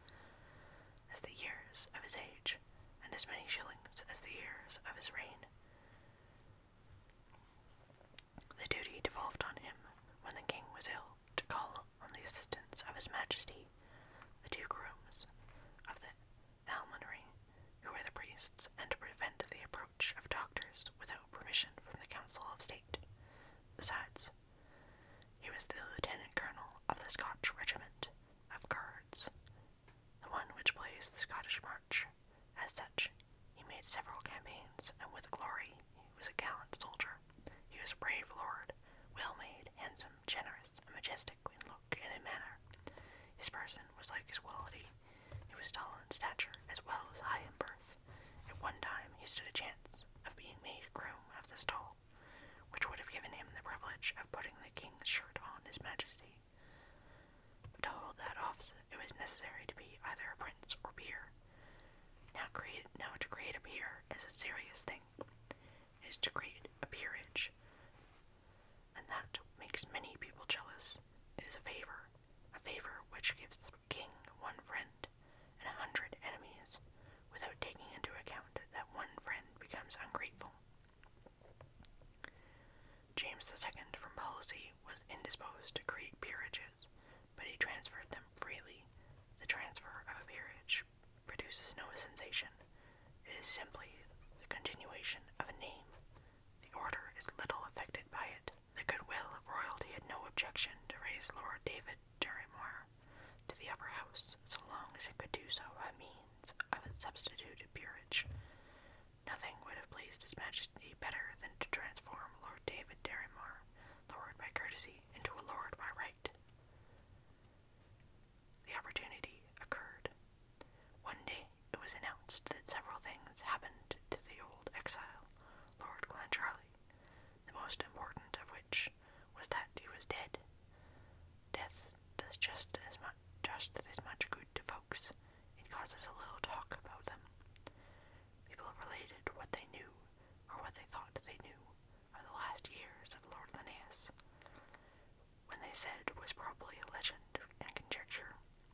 privilege of putting the king's shirt on His Majesty. But to hold that office, it was necessary to be either a prince or peer. Now, create, now to create a peer is a serious thing. It is to create a peerage, and that makes many people jealous. It is a favor, a favor which gives the king one friend and a hundred enemies, without taking into account that one friend becomes ungrateful. James the Second, from policy, was indisposed to create peerages, but he transferred them freely. The transfer of a peerage produces no sensation. It is simply the continuation of a name. The order is little affected by it. The goodwill of royalty had no objection to raise Lord David Durham to the upper house, so long as it could do so by means of a substituted peerage. Nothing would have pleased His Majesty better than to transform Lord David Derrymore, lord by courtesy, into a lord by right. The opportunity occurred. One day it was announced that several things happened to the old exile, Lord Clancharlie, the most important of which was that he was dead. Death does just as much just as much good to folks. It causes a little talk about them. People related what they knew, or what they thought they knew, of the last years of Lord Linnaeus, when they said it was probably a legend and conjecture.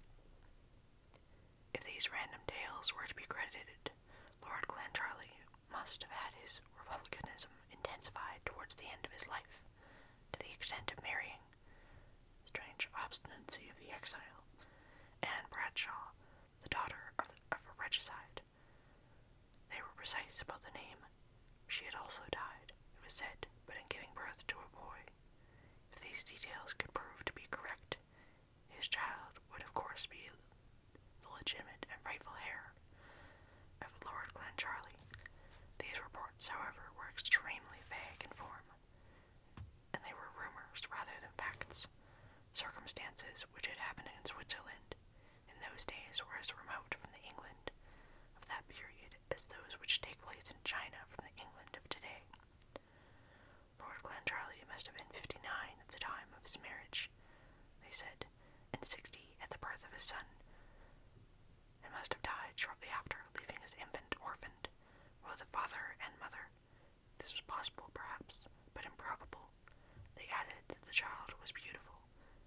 If these random tales were to be credited, Lord Clancharlie must have had his republicanism intensified towards the end of his life, to the extent of marrying, strange obstinacy of the exile, Anne Bradshaw, the daughter of, of a regicide. They were precise about the name. She had also died, it was said, but in giving birth to a boy. If these details could prove to be correct, his child would of course be the legitimate and rightful heir of Lord Clancharlie. These reports, however, were extremely vague in form, and they were rumors rather than facts. Circumstances which had happened in Switzerland in those days were as remote from the England of that period as those which take place in China from the England of today. Lord Clancharlie must have been fifty-nine at the time of his marriage, they said, and sixty at the birth of his son, and must have died shortly after, leaving his infant orphaned, both the father and mother. This was possible, perhaps, but improbable. They added that the child was beautiful,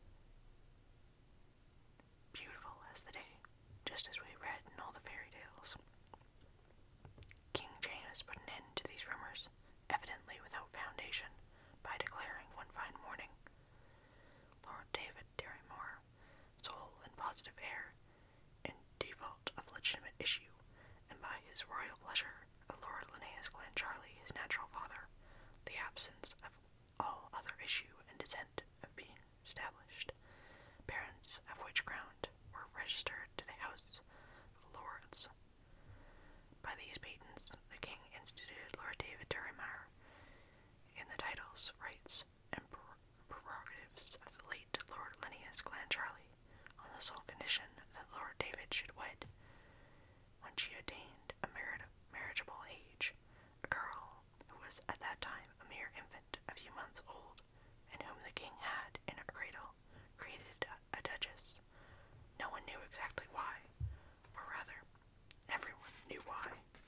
beautiful as the day, just as we read in all the fairy tales. King James put an end to these rumors, evidently without foundation, by declaring one fine morning, Lord David Derrymore, sole and positive heir, in default of legitimate issue, and by his royal pleasure, of Lord Linnaeus Clancharlie, his natural father, the absence of all other issue and descent of being established, parents of which ground were registered to the House of Lords. By these patents, the king instituted Lord David Durham in the titles, rights, and prerogatives of the late Lord Linnaeus Clancharlie, on the sole condition that Lord David should wed, when she attained a merit marriageable age, a girl who was at that time a mere infant, a few months old, and whom the king had, in a cradle, created a, a duchess. No one knew exactly why, or rather, everyone knew why.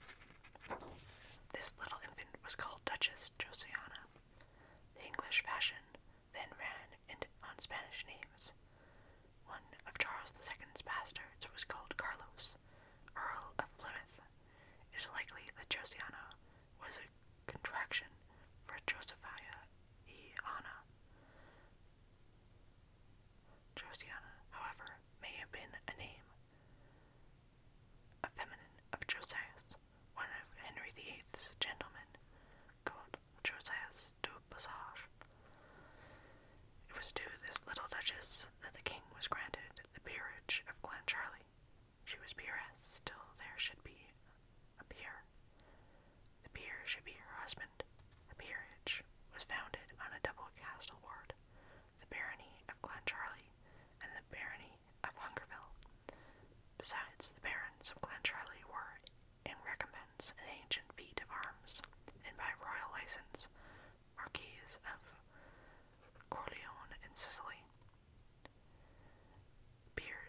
This little infant was called Duchess Josiana. The English fashion then ran into, on Spanish names. One of Charles the Second's bastards was called Carlos, Earl of Plymouth. It is likely that Josiana was a contraction for Josephia e Anna,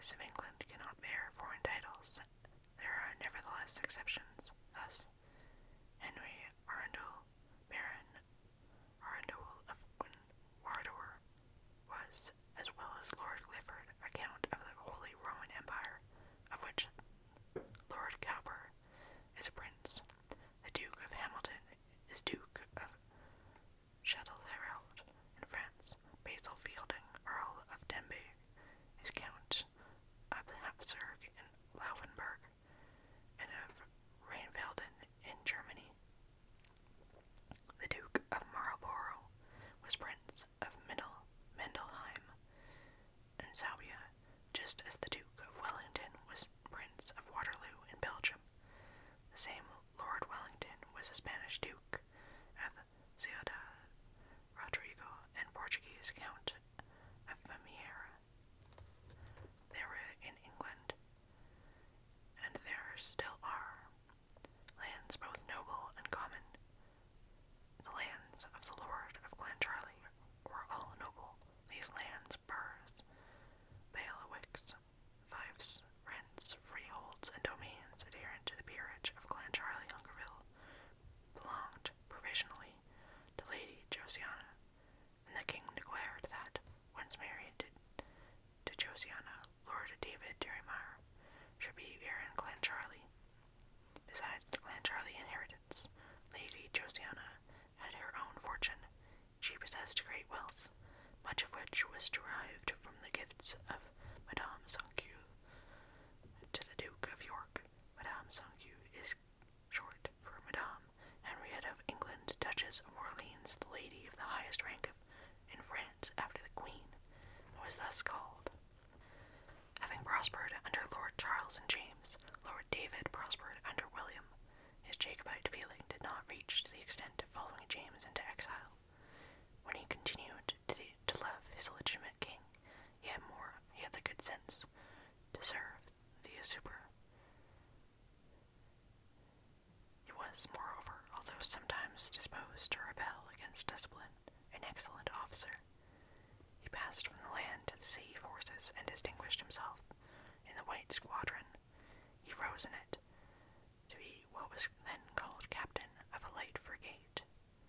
peers of England cannot bear foreign titles, there are nevertheless exceptions. Thus, Henry Arundel, Baron Arundel of Wardour, was, as well as Lord Clifford, a count of the Holy Roman Empire, of which Lord Cowper is a prince. The Duke of Hamilton is Duke of Châtelherault in France. Basil Fielding, Earl of Denbigh, is Count of Habsburg in Lauenburg, and of Rheinfelden in Germany. The Duke of Marlborough was Prince of Mendel Mendelheim in Swabia, just as the Duke of Wellington was Prince of Waterloo in Belgium. The same Lord Wellington was a Spanish Duke of Ciudad Rodrigo and Portuguese Count of Famiera. They were in England, and there still are, lands both noble and common. The lands of the Lord of Clancharlie were all noble. These lands, burghs, bailiwicks, fiefs, rents, freeholds, and domains adherent to the peerage of Clancharlie Hungerville belonged provisionally to Lady Josiana, and the king declared that, once married to, to Josiana, Lord David Derrymire should be heir in Clancharlie. Besides the Clancharlie inheritance, Lady Josiana had her own fortune. She possessed great wealth, much of which was derived from the gifts of Madame Soncu to the Duke of York. Madame Soncu is short for Madame Henriette of England, Duchess of Orleans, the lady of the highest rank of, in France after the Queen, and was thus called. Having prospered under Lord Charles and James, Lord David prospered under William. His Jacobite feeling did not reach to the extent of following James into exile. When he continued to, the, to love his legitimate king, he had more, he had the good sense to serve the usurper. He was, moreover, although sometimes disposed to rebel against discipline, an excellent officer. He passed from the land to the sea forces and distinguished himself in the White Squadron. He rose in it to be what was then called captain of a light frigate.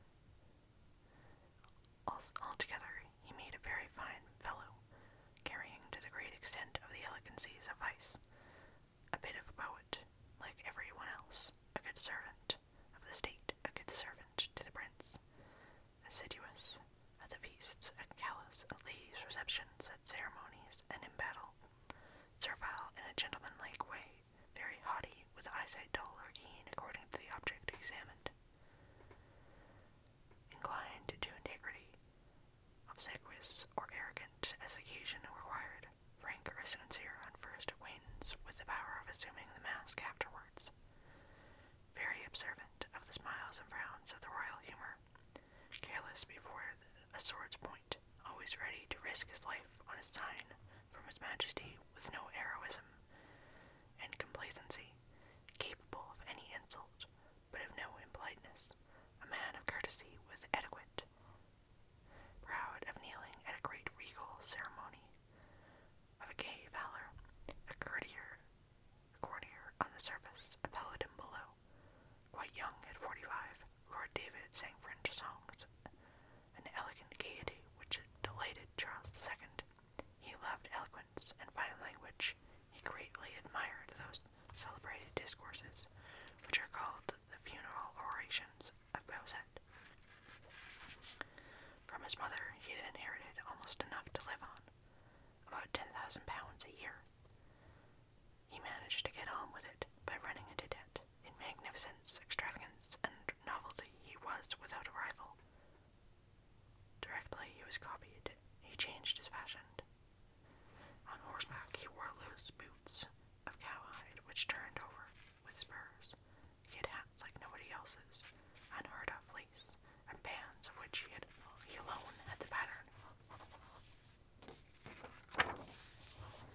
Altogether, he made a very fine fellow, carrying to the great extent of the elegancies of vice, a bit of a poet, like everyone else, a good servant of the state, a good servant to the prince, assiduous at the feasts, at callous at ladies' receptions, at ceremonies, and in battle, servile in a gentlemanlike way, very haughty, with eyesight dull or keen according to the object examined, inclined to integrity, obsequious or arrogant as occasion required, frank or sincere on first acquaintance, with the power of assuming the mask afterwards, very observant of the smiles and frowns of the royal humor, careless before a sword's point, always ready to risk his life on a sign from his majesty, with no heroism and complacency, capable of any insult, but of no impoliteness, a man of courtesy with etiquette, proud of kneeling at a great regal ceremony, of a gay valor, a courtier, a courtier on the surface, a paladin below. Quite young at forty-five, Lord David sang French songs, an elegant gaiety which delighted Charles the Second. He loved eloquence and fine language. He greatly admired those celebrated discourses which are called the funeral orations of Bossuet. From his mother he had inherited almost enough to live on, about ten thousand pounds a year. He managed to get on with it by running into debt. In magnificence, extravagance, and novelty he was without a rival. Directly he was copied, he changed his fashion. On horseback he wore loose boots of cowhide which turned over with spurs. He had hats like nobody else's, unheard of lace, and bands of which he, had, he alone had the pattern.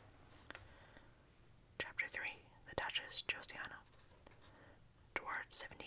Chapter three. The Duchess Josiana. Towards seven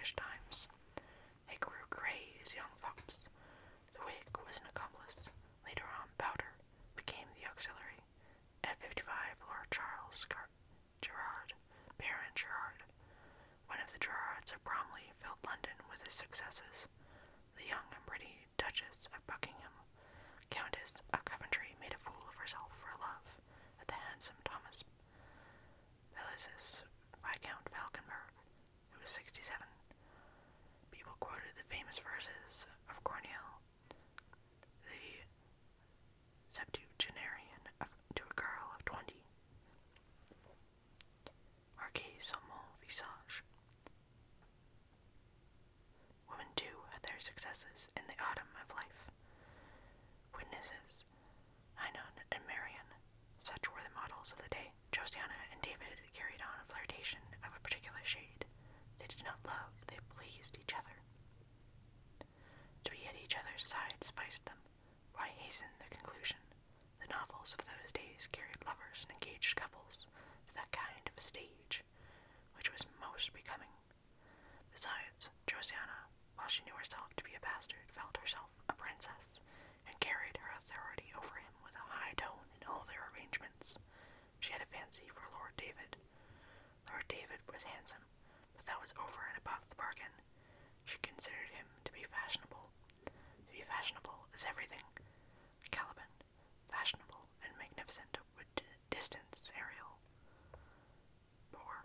boyish times. They grew grey as young fops. The wig was an accomplice. Later on, powder became the auxiliary. At fifty-five, Lord Charles Gar- Gerard, Baron Gerard, one of the Gerards of Bromley, filled London with his successes. The young and pretty Duchess of Buckingham, Countess of Coventry, made a fool of herself for love at the handsome Thomas Bellasis, Viscount Falconberg, who was sixty-seven. People quoted the famous verses of Corneille, the septuagenarian of, to a girl of twenty. Marquis son mon visage. Women, too, had their successes in the autumn of life. Witnesses, Hainan and Meridian, such were the models of the day. Josiana and David carried on a flirtation of a particular shade. They did not love, they pleased each other. To be at each other's side sufficed them. Why hasten the conclusion? The novels of those days carried lovers and engaged couples to that kind of a stage which was most becoming. Besides, Josiana, while she knew herself to be a bastard, felt herself a princess, and carried her authority over him with a high tone in all their arrangements. She had a fancy for Lord David. Lord David was handsome, but that was over and above the bargain. She considered him to be fashionable. To be fashionable is everything. Caliban, fashionable and magnificent, would distance Ariel. Poor.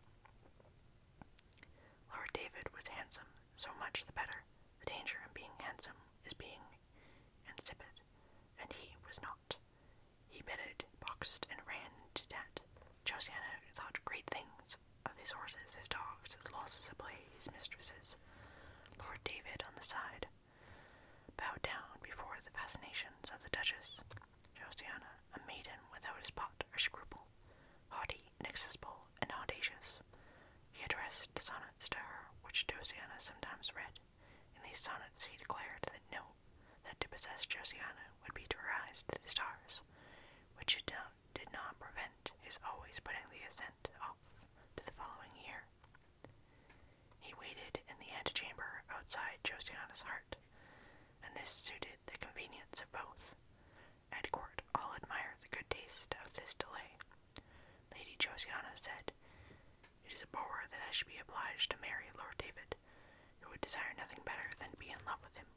Lord David was handsome, so much the better. The danger in being handsome is being insipid, and he was not. He betted, boxed, and ran to debt. Josiana thought great things of his horses, his dogs, his losses at play, his mistresses. Lord David, on the side, bowed down before the fascinations of the Duchess. Josiana, a maiden without a spot or scruple, haughty, inaccessible, and audacious. He addressed sonnets to her, which Josiana sometimes read. In these sonnets he declared that no, that to possess Josiana would be to rise to the stars, which it no, did not prevent his always putting the ascent off to the following year. He waited in the antechamber outside Josiana's heart, and this suited the convenience of both. At court all admired the good taste of this delay. Lady Josiana said, "It is a bore that I should be obliged to marry Lord David, who would desire nothing better than to be in love with him."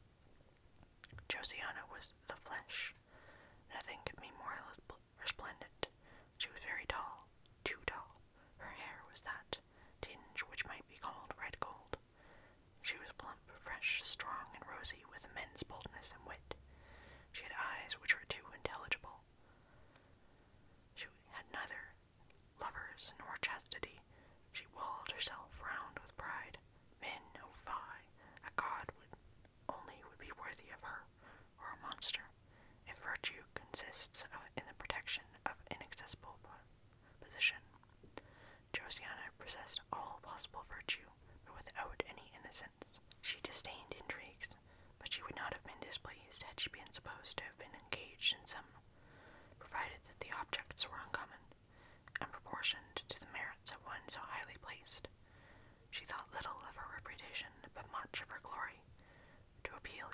Josiana was the flesh. Nothing could be more resplendent. She was very tall, too tall. Her hair was that tinge which might be called red gold. She was plump, fresh, strong, and rosy, with immense boldness and wit. She had eyes which were too intelligible. She had neither lovers nor chastity. She walled herself round with pride. Men, oh fie! A god would only would be worthy of her, or a monster. If virtue consists in the protection of inaccessible position, Josiana possessed all possible virtue, but without any innocence. She disdained intrigues, but she would not have been displeased had she been supposed to have been engaged in some, provided that the objects were uncommon, and proportioned to the merits of one so highly placed. She thought little of her reputation, but much of her glory. To appeal,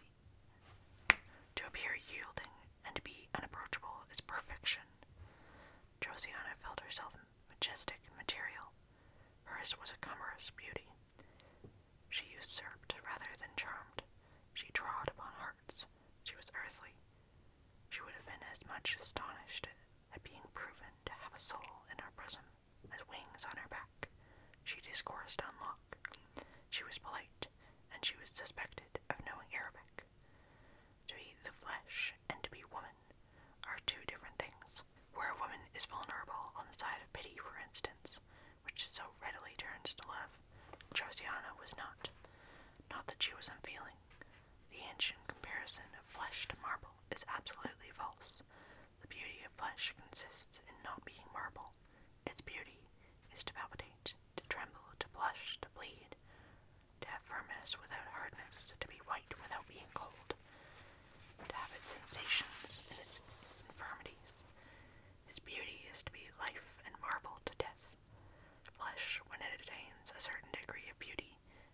to appear yielding and to be unapproachable is perfection. Josiana felt herself majestic and material. Hers was a cumbrous beauty. She usurped rather than charmed. She trod upon hearts. She was earthly. She would have been as much astonished at being proven to have a soul in her bosom as wings on her back. She discoursed on Locke. She was polite, and she was suspected of knowing Arabic. To be the flesh and to be woman are two different things. Where a woman is vulnerable on the side of pity, for instance, which so readily turns to love, Josiana was not. Not that she was unfeeling. The ancient comparison of flesh to marble is absolutely false. The beauty of flesh consists in not being marble. Its beauty is to palpitate, to tremble, to blush, to bleed, to have firmness without hardness, to be white without being cold, to have its sensations and its infirmities. Its beauty is to be life and marble to death. Flesh, when it attains a certain degree of beauty,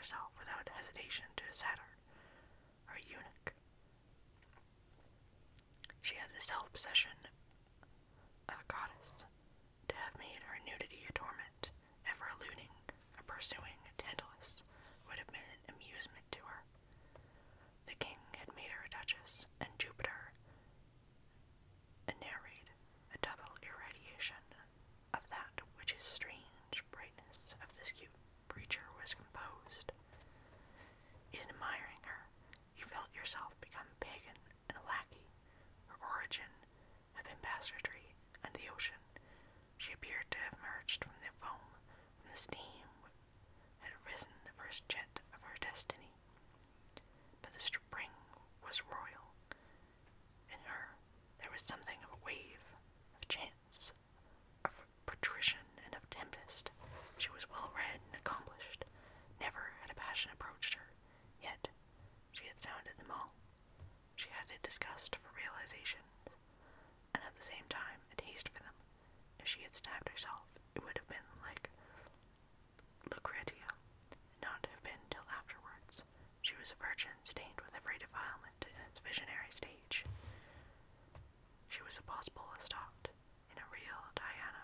herself without hesitation to a satyr or a eunuch. She had the self-possession of a goddess. To have made her nudity a torment, ever eluding or pursuing Tantalus, would have been an amusement to her. The king had made her a duchess, and Jupiter narrated a double irradiation of that which his strange brightness of this cute creature was composed. In admiring her, you felt yourself become pagan and a lackey. Her origin had been bastardry and the ocean. She appeared to have emerged from the foam, from the steam had risen the first jet of her destiny. But the spring was royal. In her there was something of a wave, of chance, of patrician and of tempest. She was well read and accomplished. Never had a passion approached her, yet she had sounded them all. She had a disgust for realizations, and at the same time a taste for them. If she had stabbed herself, it would have been like Lucretia, not have been till afterwards. She was a virgin stained with every defilement in its visionary stage. She was a possible Lestat in a real Diana.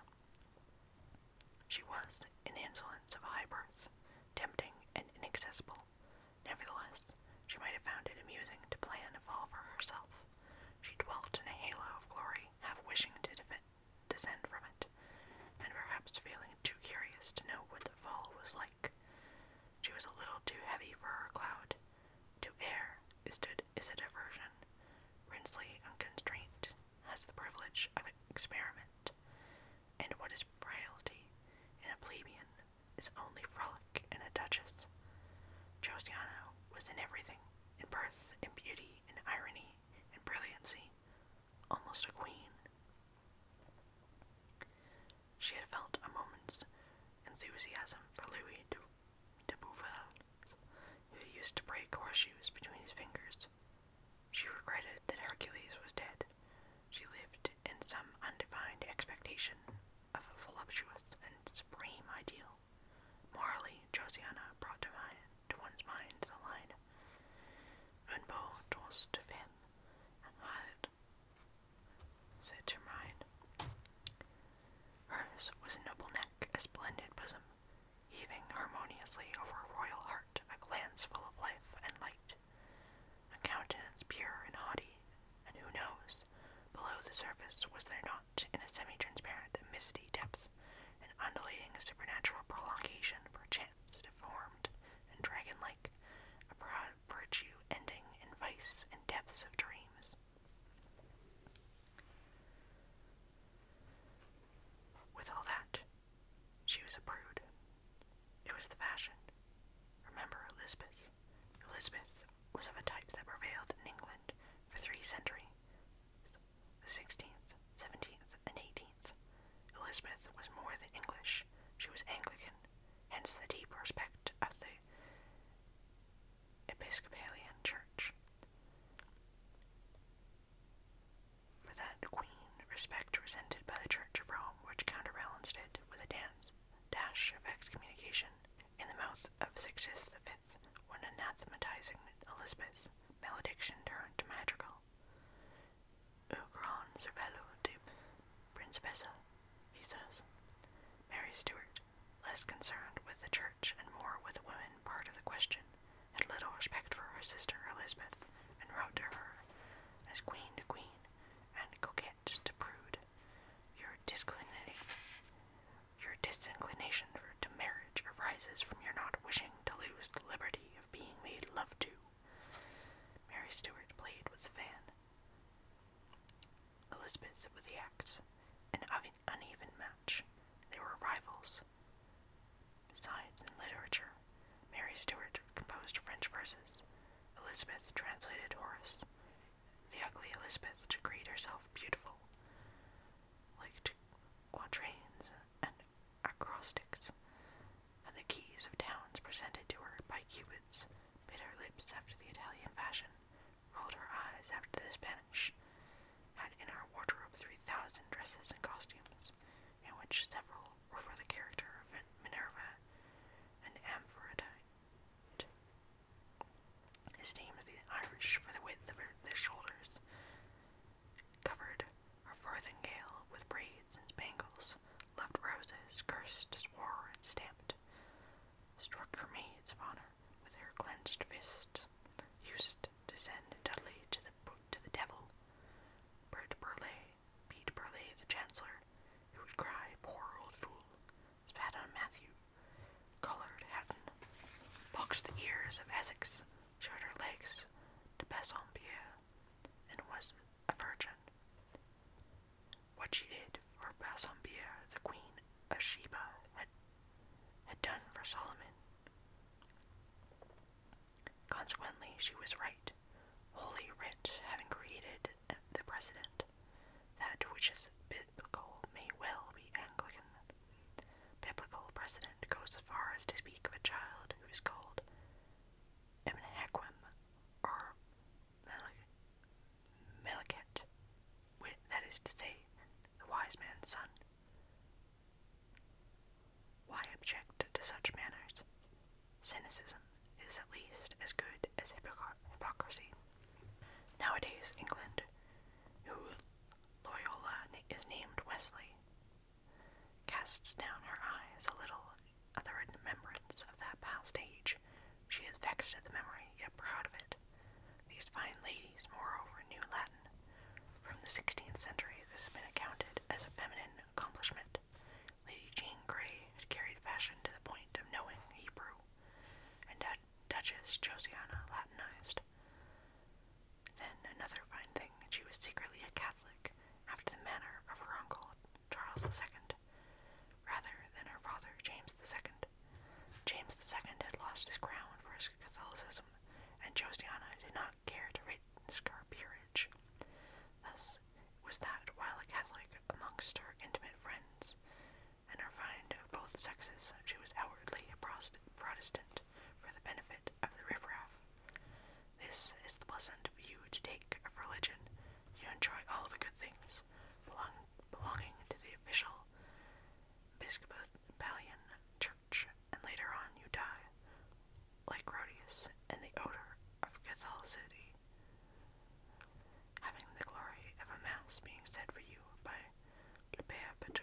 She was, in insolence of high birth, tempting and inaccessible. Nevertheless, she might have found it amusing to plan a fall for herself. She dwelt in a halo of glory, half wishing to defend, descend from it, and perhaps feeling too curious to know what the fall was like. She was a little too heavy for her cloud. To err is, to, is a diversion. Princely unconstraint has the privilege of experiment, and what is frailty in a plebeian is only frolic in a duchess. Josiana was in everything, in birth, in beauty, in irony, in brilliancy, almost a queen. She had felt a moment's enthusiasm for Louis de, de Bouffon, who used to break horseshoes between his fingers. She regretted that Hercules was dead. She lived in some undefined expectation of a voluptuous and supreme ideal. Morally, Josiana brought to mind to one's mind the line, "Un beau torse de femme, and had c'est to mine." Hers was a noble neck, a splendid bosom, heaving harmoniously over a royal heart, a glance full of life and light, a countenance pure and haughty, and who knows, below the surface was there not, in a semi-transparent and misty depth, an undulating supernatural prolongation, perchance deformed and dragon-like, a proud virtue ending in vice and depths of dreams. With all that, she was a prude. It was the fashion. Remember Elizabeth. Elizabeth was of a type that prevailed in England for three centuries, the sixteenth, seventeenth, and eighteenth. Elizabeth was more than English. She was Anglican, hence the deep respect of the Episcopalian Church. For that queen, respect resented by the Church of Rome, which counterbalanced it with a dance, dash of excommunication. In the mouth of Sixtus the Fifth, when anathematizing Elizabeth, malediction turned to madrigal. "O gran cervello de principessa," he says. Mary Stuart, less concerned with the church and more with the women part of the question, had little respect for her sister Elizabeth, and wrote to her, as queen to queen, and coquette to prude, Your disinclination, your disinclination for to marriage arises from your not wishing to lose the liberty of being made love to." Mary Stuart played with the fan, Elizabeth with the axe, an uneven match. They were rivals. Besides, in literature, Mary Stuart composed French verses. Elizabeth translated Horace. The ugly Elizabeth decreed herself beautiful, liked quatrains and acrostics, had the keys of towns presented to her by cupids, bit her lips after the Italian fashion, rolled her eyes after the Spanish, had in her wardrobe three thousand dresses and costumes, in which several were for the character of Minerva and Amphitrite, shores of Essex, showed her legs to Bassompierre, and was a virgin. What she did for Bassompierre, the Queen of Sheba, had, had done for Solomon. Consequently, she was right. Holy Writ having created the precedent, that which is biblical may well be Anglican. Biblical precedent goes as far as to speak of a child who is called Emnehaquim or Meliket, that is to say, the wise man's son. Why object to such manners? Cynicism is at least as good as hypocrisy. Nowadays, England, who Loyola is named Wesley, casts down her eyes a little at the remembrance of that past age. She is vexed at the memory, yet proud of it. These fine ladies, moreover, knew Latin. From the sixteenth century, this has been accounted as a feminine accomplishment. Lady Jane Grey had carried fashion to the point of knowing Hebrew, and Duchess Josiana Latinized. Then another fine thing, she was secretly a Catholic, after the manner of her uncle Charles the Second, rather than her father James the Second. James the Second had lost his crown for his Catholicism, and Josiana did not care to risk her peerage. Thus it was that, while a Catholic amongst her intimate friends, and refined of both sexes, she was outwardly a Protestant for the benefit of the riffraff. This is the pleasant view to take of religion. You enjoy all the good things belong, belonging to the official Episcopalian Church, and later on you die, like Rhodius, in the odor of Catholicity, having the glory of a mass being said for you by Le Père Patou.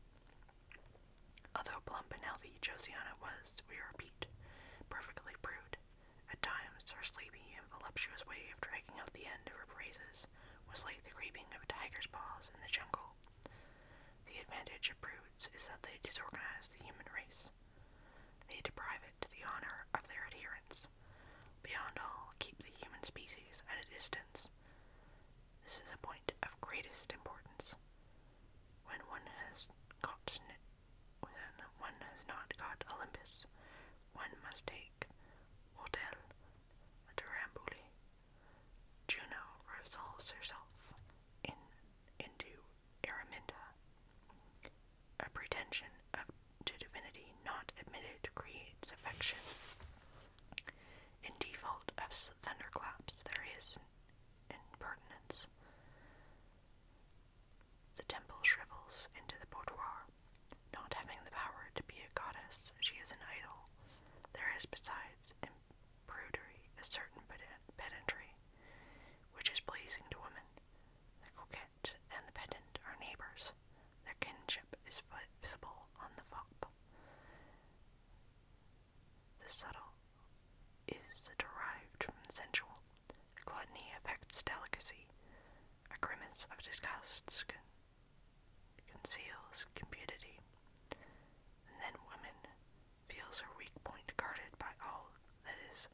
Although plump and healthy Josiana was, we repeat, perfectly prude. At times, her sleepy and voluptuous way of dragging out the end of her phrases was like the creeping of a tiger's paws in the jungle. The advantage of prudes is that they disorganize the human race. They deprive it the honor of their adherents. Beyond all, keep the human species at a distance. This is a point of greatest importance. When one has got when one has not got Olympus, one must take Hotel de Rambouillet. Juno resolves herself in into Araminta. A pretension of to divinity not admitted creates affection. In default of thunderclaps, there is impertinence. The temple shrivels into the boudoir. Not having the power to be a goddess, she is an idol. There is besides imprudery a certain pedantry, which is pleasing to women. The coquette and the pedant are neighbors. Their kinship is visible on the fop. The subtle is derived from the sensual. Gluttony affects delicacy. A grimace of disgust con conceals cupidity. And then woman feels her weak point guarded by all that is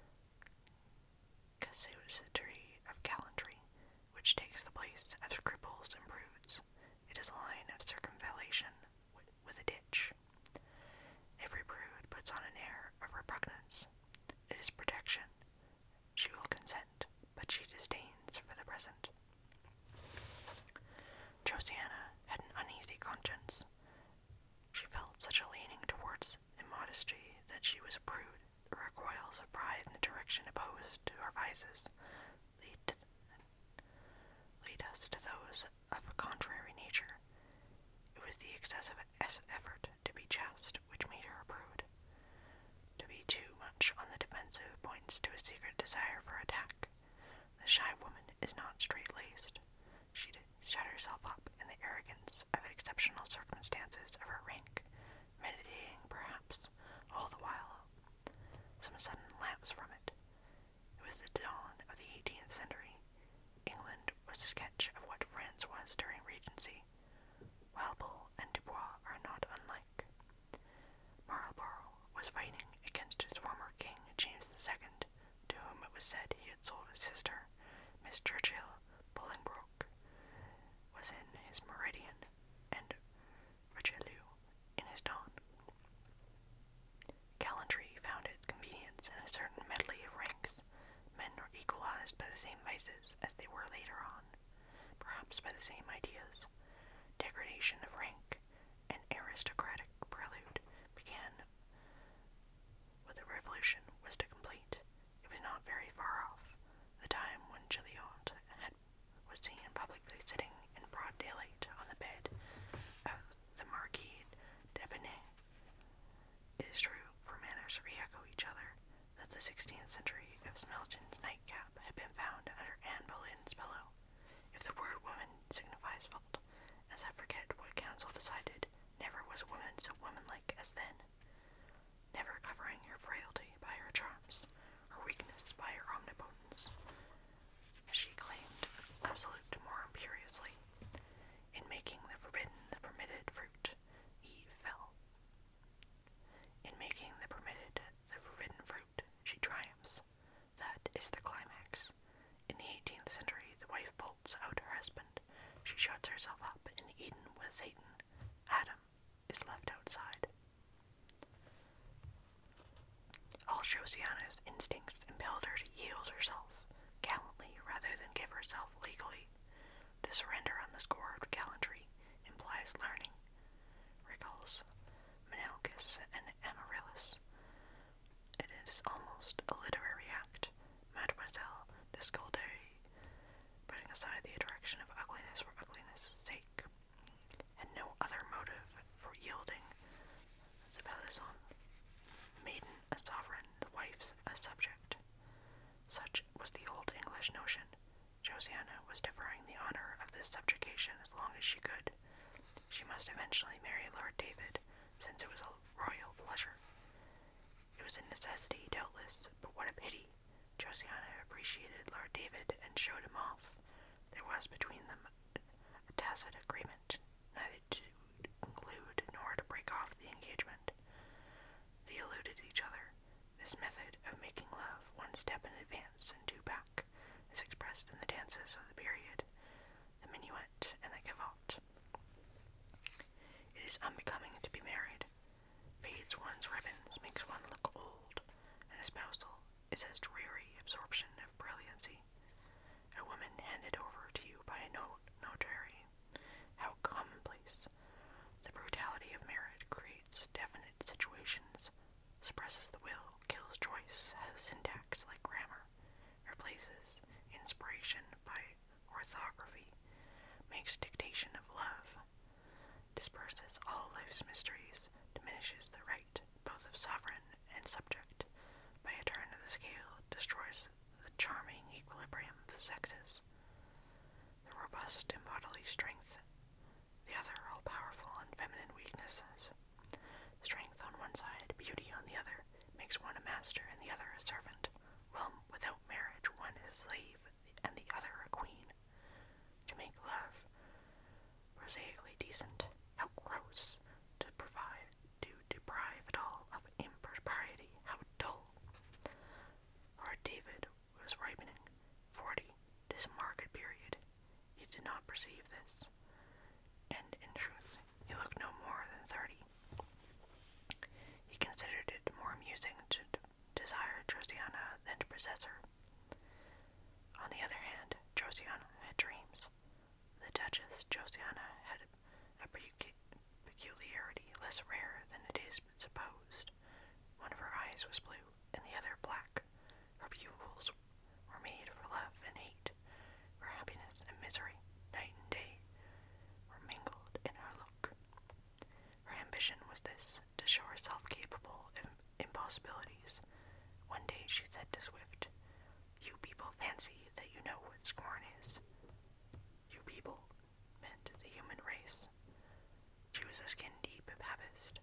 casuistry of gallantry, which takes the place of scruples and prudes. It is a line of circumvallation with, with a ditch. Every prude puts on an air of repugnance. It is protection. She will consent, but she disdains for the present. Josiana had an uneasy conscience. She felt such a leaning towards immodesty that she was a prude. The recoils of pride in the direction opposed to her vices lead to, lead perhaps by the same ideas. Degradation of rank, an aristocratic prelude, began with the revolution was to complete. It was not very far off, the time when Gilliatt had was seen publicly sitting in broad daylight on the bed of the Marquis d'Epinay. It is true, for manners re-echo each other, that the sixteenth century of Smelton's nightcap had been found under Anne Boleyn's pillow. If the word woman signifies fault, as I forget what council decided, never was a woman so womanlike as then, never covering her frailty by her charms, her weakness by her omnipotence. She claimed absolute more imperiously. In making the forbidden the permitted fruit, Eve fell. In making the permitted the forbidden fruit, she triumphs. That is the climax. In the eighteenth century, the wife bolts out her husband. She shuts herself up in Eden with Satan. Adam is left outside. All Josiana's instincts impelled her to yield herself gallantly rather than give herself legally. To surrender on the score of gallantry implies learning. Recalls Menalcas and Amaryllis. It is almost a literary act. Mademoiselle de Scudéry, putting aside the attraction of ugliness for ugliness' sake, had no other motive for yielding. The Belizon, maiden a sovereign, the wife a subject. Such was the old English notion. Josiana was deferring the honor of this subjugation as long as she could. She must eventually marry Lord David, since it was a royal pleasure. It was a necessity, doubtless, but what a pity. Josiana appreciated Lord David and showed him off. There was between them a tacit agreement, neither to conclude nor to break off the engagement. They eluded each other. This method of making love one step in advance and two back is expressed in the dances of the period, the minuet and the gavotte. It is unbecoming to be married. Fades one's ribbons, makes one look old. An espousal is as dreary absorption of brilliancy. A woman handed over to you by a no- notary. How commonplace. The brutality of marriage creates definite situations, suppresses the will, kills choice, has a syntax like grammar, replaces inspiration by orthography, makes dictation of love, disperses all life's mysteries, diminishes the right both of sovereign and subject, by a turn of the scale destroys the charming equilibrium of the sexes, the robust and bodily strength, the other all-powerful and feminine weaknesses. Strength on one side, beauty on the other, makes one a master and the other a servant. Well, without marriage, one is a slave and the other a queen. To make love prosaically decent, how gross. To provide, to deprive it all of impropriety, how dull. Lord David was ripening. Forty, it is a market period. He did not perceive this, and in truth, he looked no more than thirty. He considered it more amusing to d- desire Josiana than to possess her. On the other hand, Josiana had dreams. The Duchess Josiana had a pecu- peculiarity less rare than it is supposed. One of her eyes was blue, and the other black. Her pupils were made for love and hate, for happiness and misery. Night and day were mingled in her look. Her ambition was this, to show herself capable of impossibilities. One day she said to Swift, "You people fancy that you know what scorn is." You people meant the human race. She was a skin-deep Papist.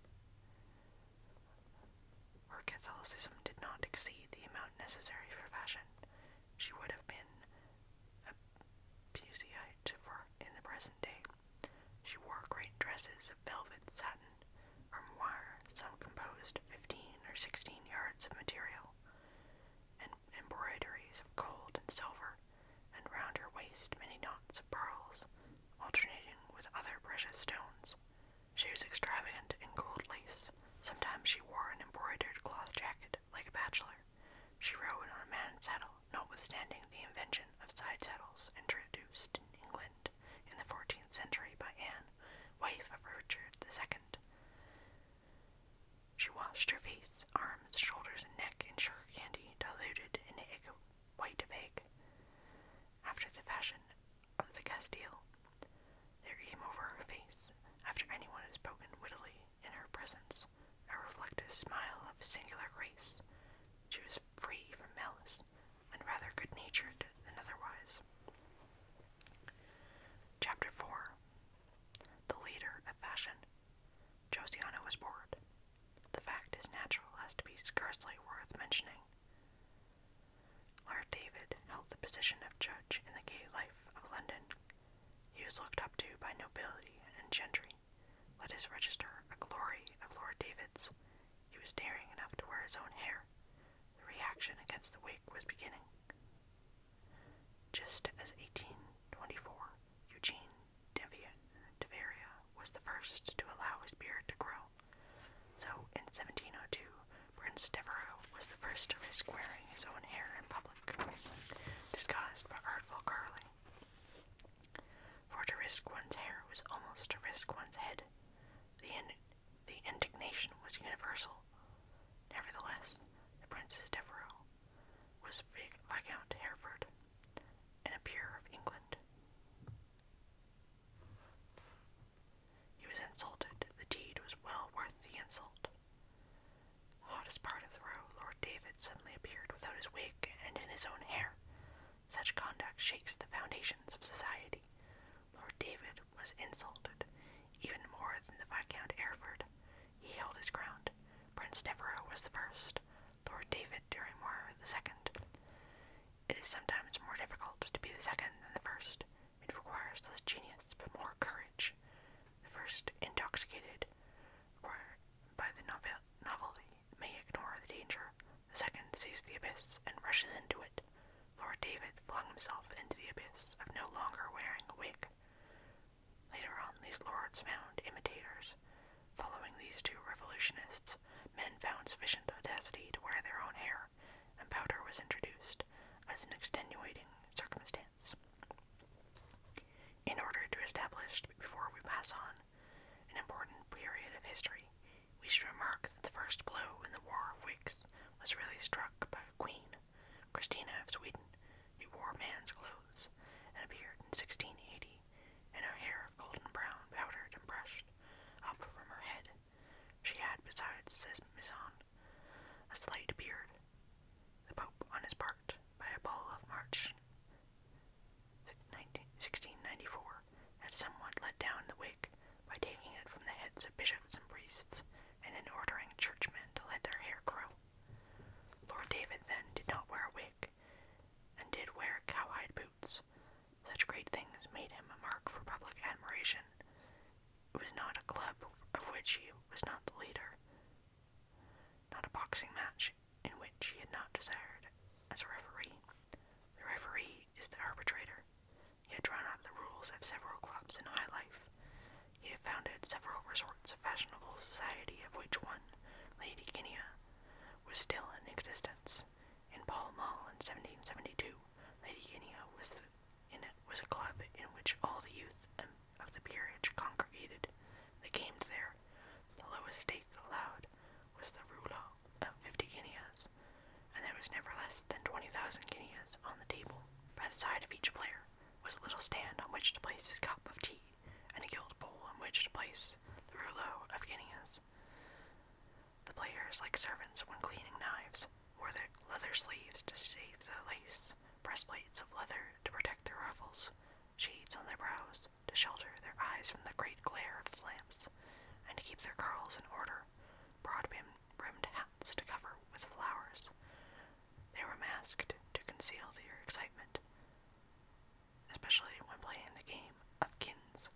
Her Catholicism did not exceed the amount necessary for fashion. She would have been a Puseyite for in the present day. She wore great dresses of velvet, satin, or moire, some composed of fifteen or sixteen yards of material, and embroideries of gold and silver, and round her waist many knots of pearls, alternating with other precious stones. She was extravagant in gold lace. Sometimes she wore an embroidered cloth jacket, like a bachelor. She rode on a man's saddle, notwithstanding the invention of side saddles introduced in England scarcely worth mentioning. Lord David held the position of judge in the gay life of London. He was looked up to by nobility and gentry. Let his register a glory of Lord David's. He was daring enough to wear his own hair. The reaction against the wig was beginning. Just as eighteen twenty-four, Eugene de Varia was the first to allow his beard to grow. So in seventeen oh two, Prince Devereux was the first to risk wearing his own hair in public, disguised by artful curling. For to risk one's hair was almost to risk one's head. The, in the indignation was universal. Nevertheless, the Princess Devereux was Viscount Hereford, and a peer of England. He was insulted. The deed was well worth the insult. The hottest part of the row, Lord David suddenly appeared without his wig and in his own hair. Such conduct shakes the foundations of society. Lord David was insulted, even more than the Viscount Hereford. He held his ground. Prince Devereux was the first, Lord David Derrymore the second. It is sometimes more difficult to be the second than the first. It requires less genius, but more courage. The first, intoxicated by the novel novelty, may ignore the danger. The second sees the abyss and rushes into it. Lord David flung himself into the abyss of no longer wearing a wig. Later on, these lords found imitators. Following these two revolutionists, men found sufficient audacity to wear their own hair, and powder was introduced as an extenuating circumstance. In order to establish, before we pass on, an important period of history, we should remark that the first blow in the War of Wigs was really struck by a queen, Christina of Sweden, who wore man's clothes, and appeared in sixteen eighty, in her hair of golden brown, powdered and brushed up from her head. She had, besides, says Mison, a slight beard. The Pope, on his part, by a bull of March sixteen ninety-four, had somewhat let down the wig by taking it from the heads of bishops and priests, and in ordering churchmen to let their hair grow. Lord David then did not wear a wig, and did wear cowhide boots. Such great things made him a mark for public admiration. It was not a club of which he was not the leader, not a boxing match in which he had not desired as a referee. The referee is the arbitrator. He had drawn up the rules of several clubs in high life. He had founded several resorts of fashionable society, of which one, Lady Guinea, was still in existence. In Pall Mall in seventeen seventy-two, Lady Guinea was the, in it was a club in which all the youth of the peerage congregated. They came there. The lowest stake allowed was the rouleau of fifty guineas, and there was never less than twenty thousand guineas on the table. By the side of each player was a little stand on which to place his cup of tea, and a gilt bowl on which to place the rouleau of guineas. The players, like servants when cleaning knives, wore their leather sleeves to save the lace, breastplates of leather to protect their ruffles, shades on their brows to shelter their eyes from the great glare of the lamps, and to keep their curls in order, broad-brimmed hats to cover with flowers. They were masked to conceal their excitement, especially when playing the game of kins.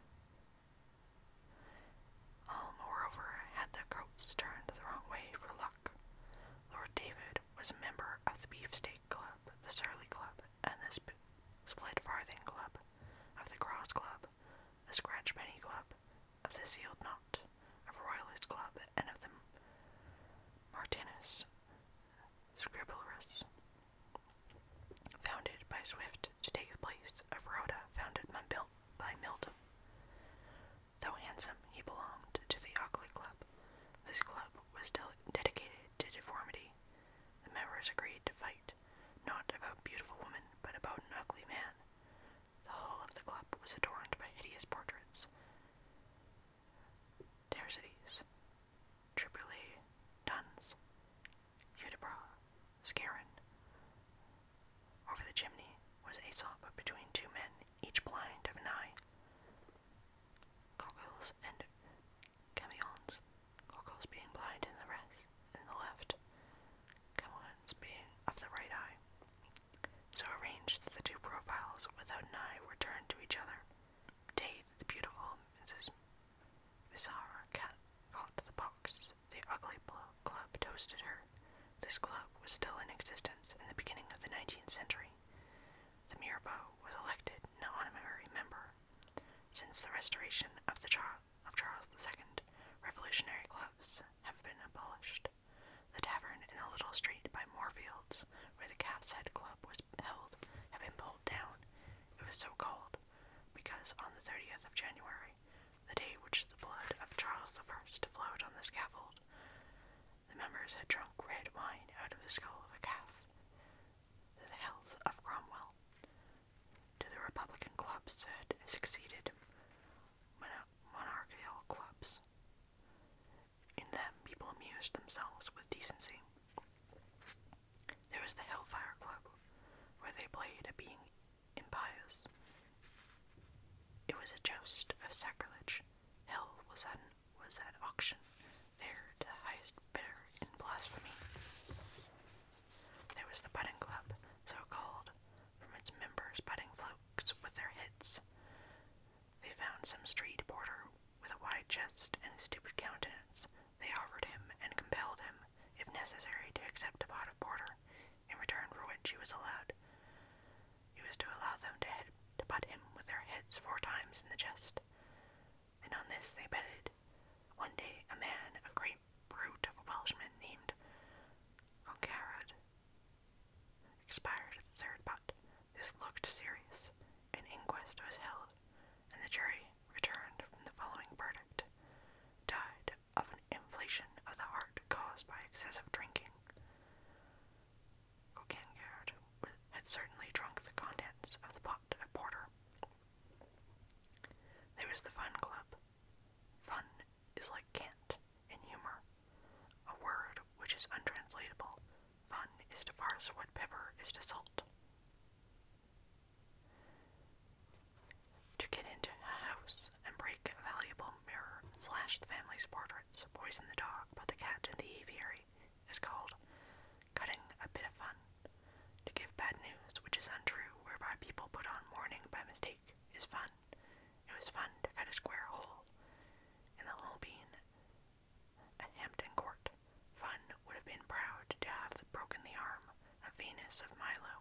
All, moreover, had their coats turned the wrong way for luck. Lord David was a member of the Beefsteak Club, the Surly Club, and the Sp Split Farthing Club, of the Cross Club, the Scratch Penny Club, of the Sealed Knot, of Royalist Club, and of the Martinus Scriblerus, founded by Swift to take the place of Rhoda, founded by Milton. Though handsome, he belonged to the Ugly Club. This club was dedicated to deformity. The members agreed to fight, not about beautiful women, but about an ugly man. The whole of the club was adorned by hideous portraits. Thersites, Tripoli, Duns, Hudibras, Scarron. Over the chimney was Aesop between two men on the thirtieth of January, the day which the blood of Charles the First flowed on the scaffold. The members had drunk red wine out of the skull of a calf, to the health of Cromwell. To the Republican clubs had succeeded mon- monarchical clubs. In them, people amused themselves with decency. There was the Hellfire Club, where they played at being impious. It was a joust of sacrilege. Hell was at, was at auction, there to the highest bidder in blasphemy. There was the Butting Club, so called from its members butting floats with their heads. They found some street porter with a wide chest and a stupid countenance. They offered him and compelled him, if necessary, to accept a pot of porter, in return for which he was allowed. He was to allow them to, head, to butt him with their heads four times in the chest. And on this they betted. One day a man, a great brute of a Welshman named Concarad, expired at the third butt. This looked serious. An inquest was held, and the jury returned from the following verdict: died of an inflation of the heart caused by excessive drinking. Concarad had certainly drunk the contents of the pot of porter. There was the Fun Club. Fun is like cant in humor, a word which is untranslatable. Fun is to farce what pepper is to salt. To get into a house and break a valuable mirror, slash the family's portraits, poison the dog, put the cat in the aviary, is called cutting a bit of fun. To give bad news which is untrue, whereby people put on mourning by mistake, is fun. It was fun to cut a square hole in the whole bean at Hampton Court. Fun would have been proud to have broken the arm of Venus of Milo.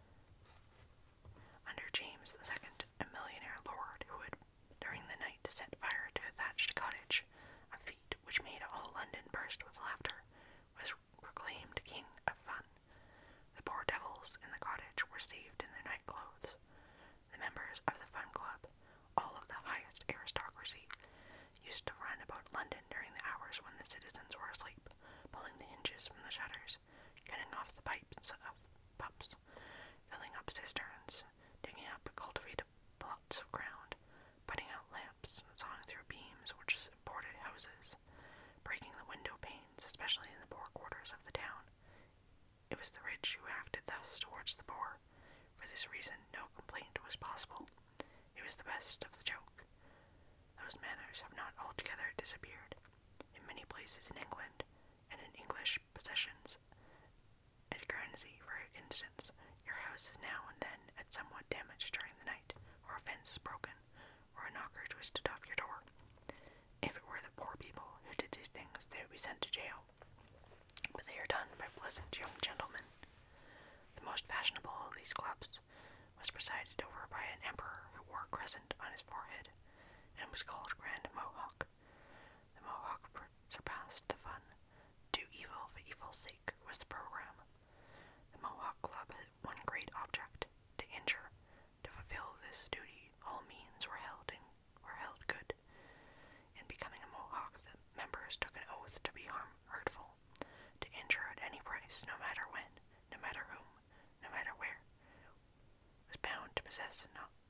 Under James the Second, a millionaire lord who had, during the night, set fire to a thatched cottage, a feat which made all London burst with laughter, was proclaimed king of fun. The poor devils in the cottage were saved in their night clothes. The members of the Fun Club, all of the highest aristocracy, used to run about London during the hours when the citizens were asleep, pulling the hinges from the shutters, cutting off the pipes of pups, filling up cisterns, digging up cultivated plots of ground, putting out lamps, sawing through beams which supported houses, breaking the window panes, especially in the poor quarters of the town. It was the rich who acted thus towards the poor. For this reason, no complaint was possible. It was the best of the joke. Those manners have not altogether disappeared. In many places in England, and in English possessions, at Guernsey, for instance, your house is now and then at somewhat damaged during the night, or a fence broken, or a knocker twisted off your door. If it were the poor people who did these things, they would be sent to jail. But they are done by pleasant young gentlemen. The most fashionable of these clubs was presided over by an emperor who wore a crescent on his forehead, and was called Grand Mohawk. The Mohawk surpassed the fun. Do evil for evil's sake was the program. The Mohawk Club had one great object: to injure. To fulfill this duty, all means were held in, were held good. In becoming a Mohawk, the members took an oath to be harm hurtful, to injure at any price, no matter when, no matter whom, no matter where. Was bound to possess and not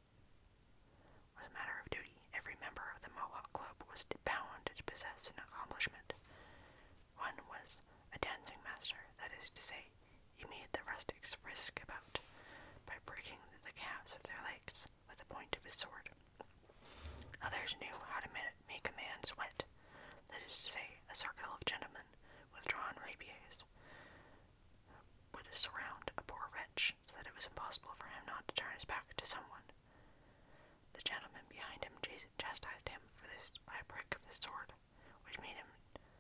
was a matter of duty. Every member of the Mohawk Club was bound to possess an accomplishment. One was a dancing master, that is to say, he made the rustics frisk about by breaking the calves of their legs with the point of his sword. Others knew how to make a man sweat, that is to say, a circle of gentlemen with drawn rapiers would surround a poor wretch, so that it was impossible for him not to turn his back to someone. The gentleman behind him chastised him for this by a prick of his sword, which made him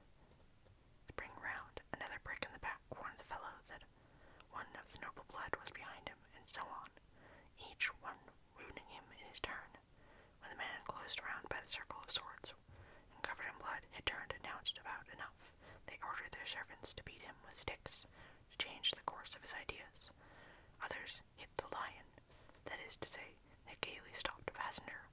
spring round. Another prick in the back warned the fellow that one of the noble blood was behind him, and so on, each one wounding him in his turn. When the man closed round by the circle of swords, and covered in blood, had turned and announced about enough, they ordered their servants to beat him with sticks, to change the course of his ideas. Others hit the lion, that is to say, they gaily stopped a passenger,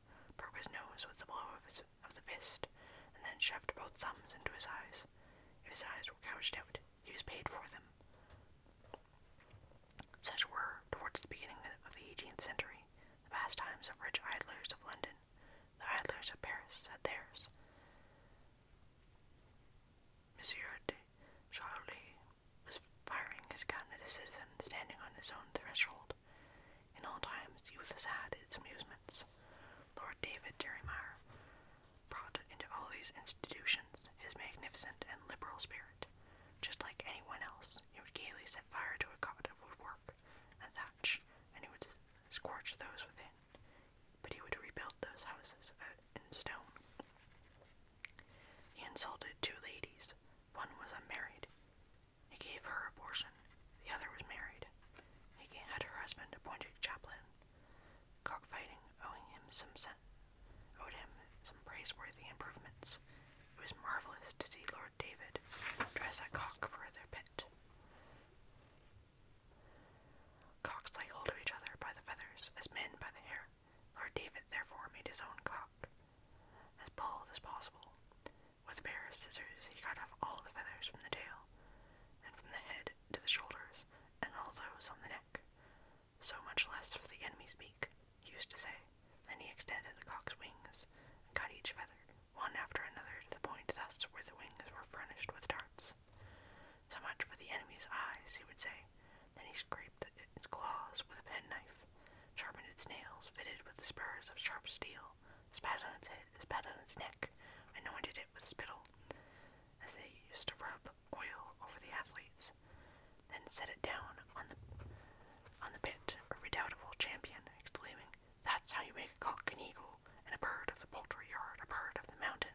these institutions, his magnificent and liberal spirit, just like anyone else, he would gaily set fire to a cot of woodwork and thatch, and he would scorch those within, but he would rebuild those houses uh, in stone. He insulted two ladies. One was unmarried. He gave her a portion. The other was married. He had her husband appointed chaplain. Cockfighting owing him some sen owed him some praiseworthy improvements. It was marvelous to see Lord David dress a cock for their pet. Cocks lay hold of each other by the feathers, as men by the hair. Lord David therefore made his own cock, as bald as possible. With a pair of scissors he cut off all the feathers from the tail, and from the head to the shoulders, and all those on the neck. So much less for the enemy's beak, he used to say. Then he extended the cock's wings, and cut each feather, one after another, to the point thus where the wings were furnished with darts. So much for the enemy's eyes, he would say. Then he scraped its claws with a penknife, sharpened its nails, fitted with the spurs of sharp steel, spat on its head, spat on its neck, anointed it with spittle, as they used to rub oil over the athletes, then set it down on the on the pit, a redoubtable champion, exclaiming, "That's how you make a cock an eagle, and a bird of the poultry yard, a bird of the mountain."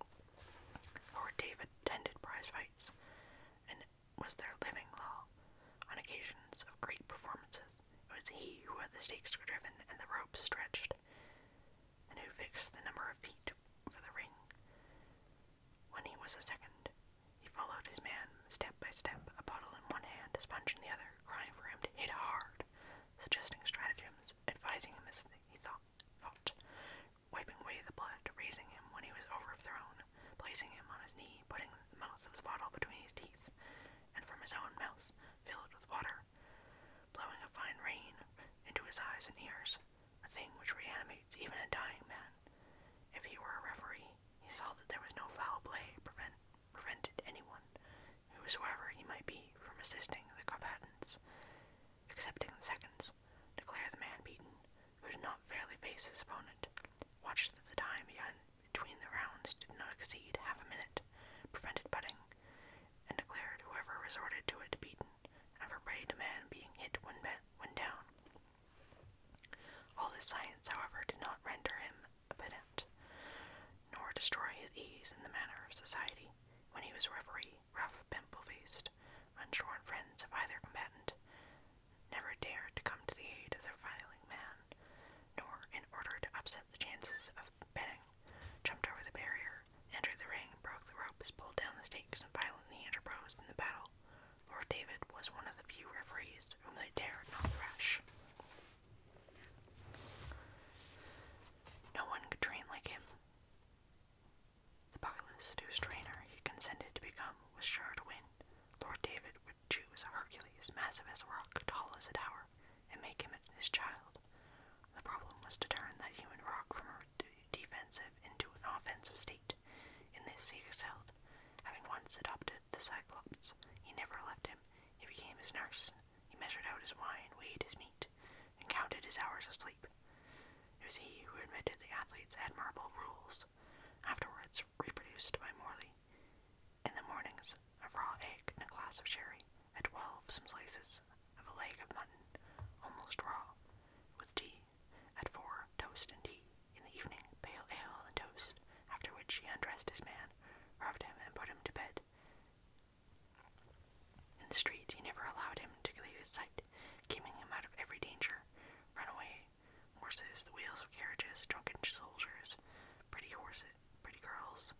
Lord David attended prize fights, and was their living law. On occasions of great performances, it was he who had the stakes driven and the ropes stretched, and who fixed the number of feet for the ring. When he was a second, he followed his man step by step, a bottle in one hand, a sponge in the other, crying for him to hit hard, suggesting stratagems, advising him as he thought, fought, wiping away the blood, raising him when he was overthrown, placing him on his knee, putting the mouth of the bottle between his teeth, and from his own mouth, filled with water, blowing a fine rain into his eyes and ears, a thing which reanimates even a dying man. If he were a referee, he saw that there was no foul play prevent, prevented anyone, whosoever he might be, from assisting the combatants, excepting the seconds, declare the man beaten, who did not fairly face his opponent, watched that the time behind, between the rounds did not exceed half a minute, prevented butting, and declared whoever resorted to it beaten, and forbade a man being hit when, when down. All this science, however, did not render him a pedant, nor destroy his ease in the manner of society. When he was referee, rough, pimple-faced, unshorn friends of either combatant never dared to come to the aid of their filing man, nor, in order to upset the chances of betting, jumped over the barrier, entered the ring, broke the ropes, pulled down the stakes, and violently interposed in the battle. Lord David was one of the few referees whom they dared not thrash. No one could train like him. The buckalist whose trainer he consented to become was sure to win. Lord David would choose a Hercules, massive as a rock, tall as a tower, and make him his child. The problem was to turn that human rock from a defensive into an offensive state. In this he excelled. Having once adopted the Cyclops, he never left him. He became his nurse. He measured out his wine, weighed his meat, and counted his hours of sleep. It was he who invented the athlete's admirable rules, afterwards reproduced by Morley. In the mornings, a raw egg and a glass of sherry. At twelve, some slices of a leg of mutton, almost raw, with tea. At four, toast and tea. In the evening, pale ale and toast, after which he undressed his man, rubbed him, and put him to bed. In the street, he never allowed him to leave his sight, keeping him out of every danger. Runaway horses, the wheels of carriages, drunken soldiers, pretty horses, pretty girls.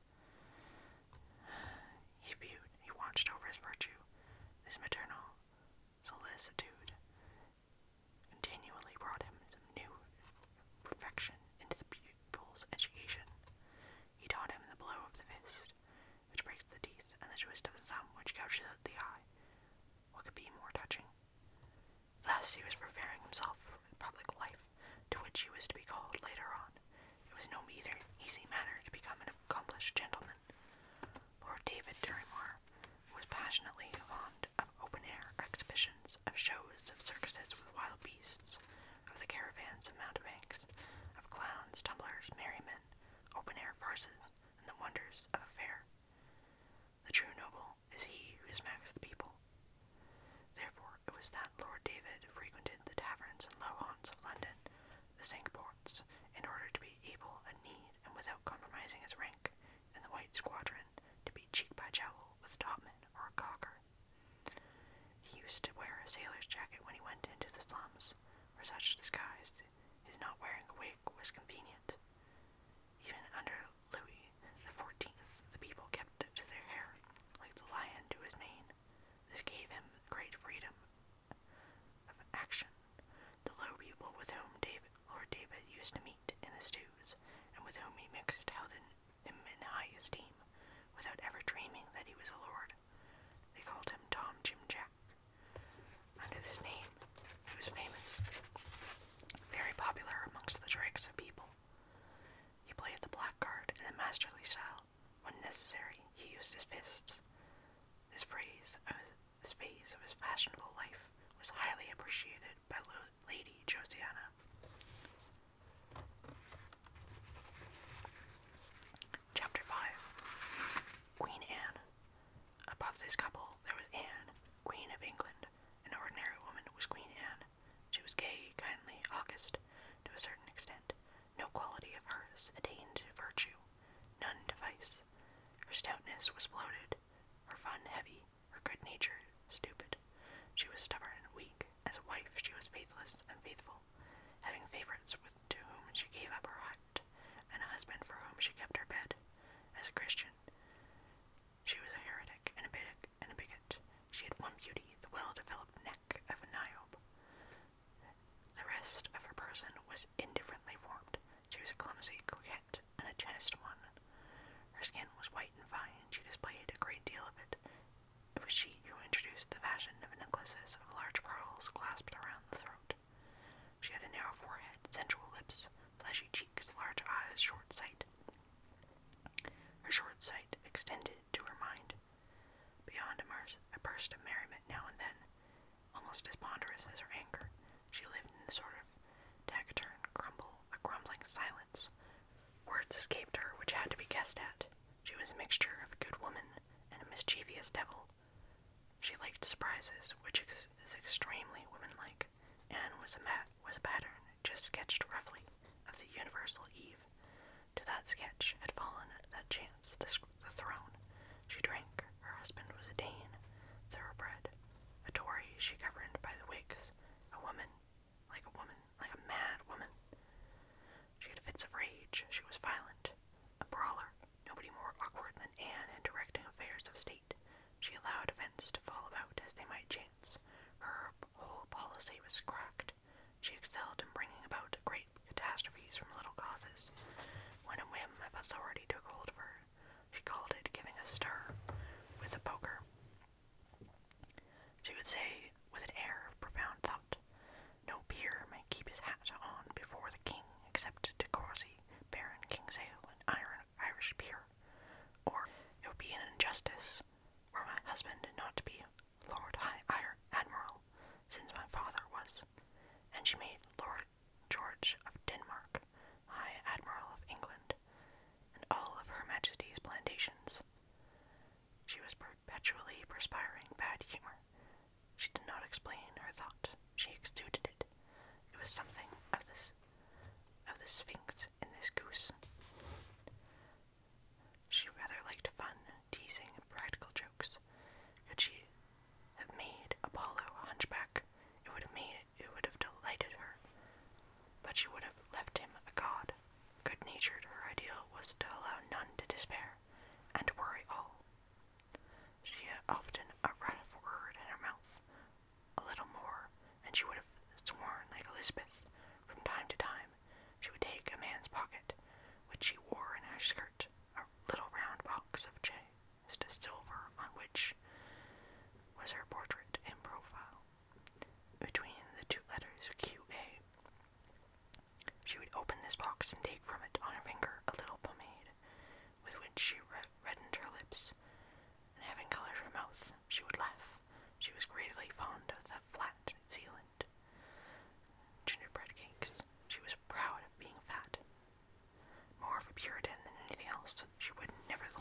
He viewed, he watched over his virtue. This maternal solicitude continually brought him some new perfection into the pupil's education. He taught him the blow of the fist, which breaks the teeth, and the twist of the thumb, which gouges out the eye. What could be more touching? Thus he was preparing himself for public life, to which he was to be called later on. It was no either easy matter to become an accomplished gentleman. Lord David Durymore was passionately fond of open-air exhibitions, of shows, of circuses with wild beasts, of the caravans of mountebanks, of clowns, tumblers, merrymen, open-air farces, and the one wonders of a fair. The true noble is he who smacks the people. Therefore it was that Lord David frequented the taverns and low haunts of London, the Cinque Ports, in order to be able at need, and without compromising his rank in the White Squadron, to be cheek by jowl with a topman or a caulker. He used to wear a sailor's jacket when he went into the slums, for such disguise his not wearing a wig was convenient. Even under Louis the Fourteenth, the people kept it to their hair, like the lion to his mane. This gave him great freedom of action. The low people with whom David, Lord David used to meet in the stews, and with whom he mixed, held in, him in high esteem, without ever dreaming that he was a lord. They called him Tom Jim Jack. Under this name, he was famous, very popular amongst the dregs of people. He played the blackguard in a masterly style. When necessary, he used his fists. This phrase of his, this phase of his fashionable life was highly appreciated by Lady Josiana. Chapter five. Queen Anne. Above this couple there was Anne, Queen of England. An ordinary woman was Queen Anne. She was gay, kindly, august, to a certain extent. No quality of hers attained to virtue, none to vice. Her stoutness was bloated, her fun heavy, her good nature stupid. She was stubborn and weak. As a wife she was faithless and faithful, having favorites with to whom she gave up her heart, and a husband for whom she kept her bed. As a Christian, she was a heretic and a bigot. And a bigot. She had one beauty, the well-developed neck of a Niobe. The rest of her person was indifferently formed. She was a clumsy coquette and a chaste one. Her skin was white and fine. She displayed a great deal of it. It was she who introduced the fashion of necklaces of large pearls clasped around the throat. She had a narrow forehead, sensual lips, fleshy cheeks, large eyes, short sight. Her short sight extended to her mind, beyond a, a burst of merriment now and then, almost as ponderous as her anger. She lived in a sort of taciturn grumble, a grumbling silence. Words escaped her which had to be guessed at. She was a mixture of a good woman and a mischievous devil. She liked surprises, which is extremely womanlike. Anne was a mat was a pattern, just sketched roughly, of the universal Eve. To that sketch had fallen that chance the, the throne. She drank. Her husband was a Dane, thoroughbred, a Tory. She governed by the Whigs, a woman, like a woman, like a mad woman. She had fits of rage. She was violent, a brawler. Nobody more awkward than Anne in directing affairs of state. She allowed events to fall about as they might chance. Her whole policy was cracked. She excelled in bringing about great catastrophes from little causes. When a whim of authority took hold of her, she called it giving a stir with a poker. She would say, with an air of profound thought, "No peer may keep his hat on before the king, except de Courcy, Baron Kingsale, and Iron Irish peer. Or it would be an injustice were my husband not to be Lord High Admiral, since my father was." And she made Lord George of Denmark High Admiral of England, and all of Her Majesty's plantations. She was perpetually perspiring bad humor. She did not explain her thought. She exuded it. It was something of this, of the Sphinx in this goose. She rather liked fun, teasing, and practical jokes. Could she have made Apollo a hunchback, it would have made it, it would have delighted her. But she would have left him a god. Good-natured, her ideal was to allow none to despair, and to worry all. She had often a rough word in her mouth, a little more, and she would have sworn like Elizabeth. From time to time, she would take a man's pocket, which she wore in her skirt, a little round box of chased silver on which was her portrait in profile. Between the two letters Q A, she would open this box and take from it on her finger a little pomade, with which she re reddened her lips, and having colored her mouth, she would laugh. She was greatly fond of the flat Zealand gingerbread cakes. She was proud of being fat. More of a Puritan than anything else, she would never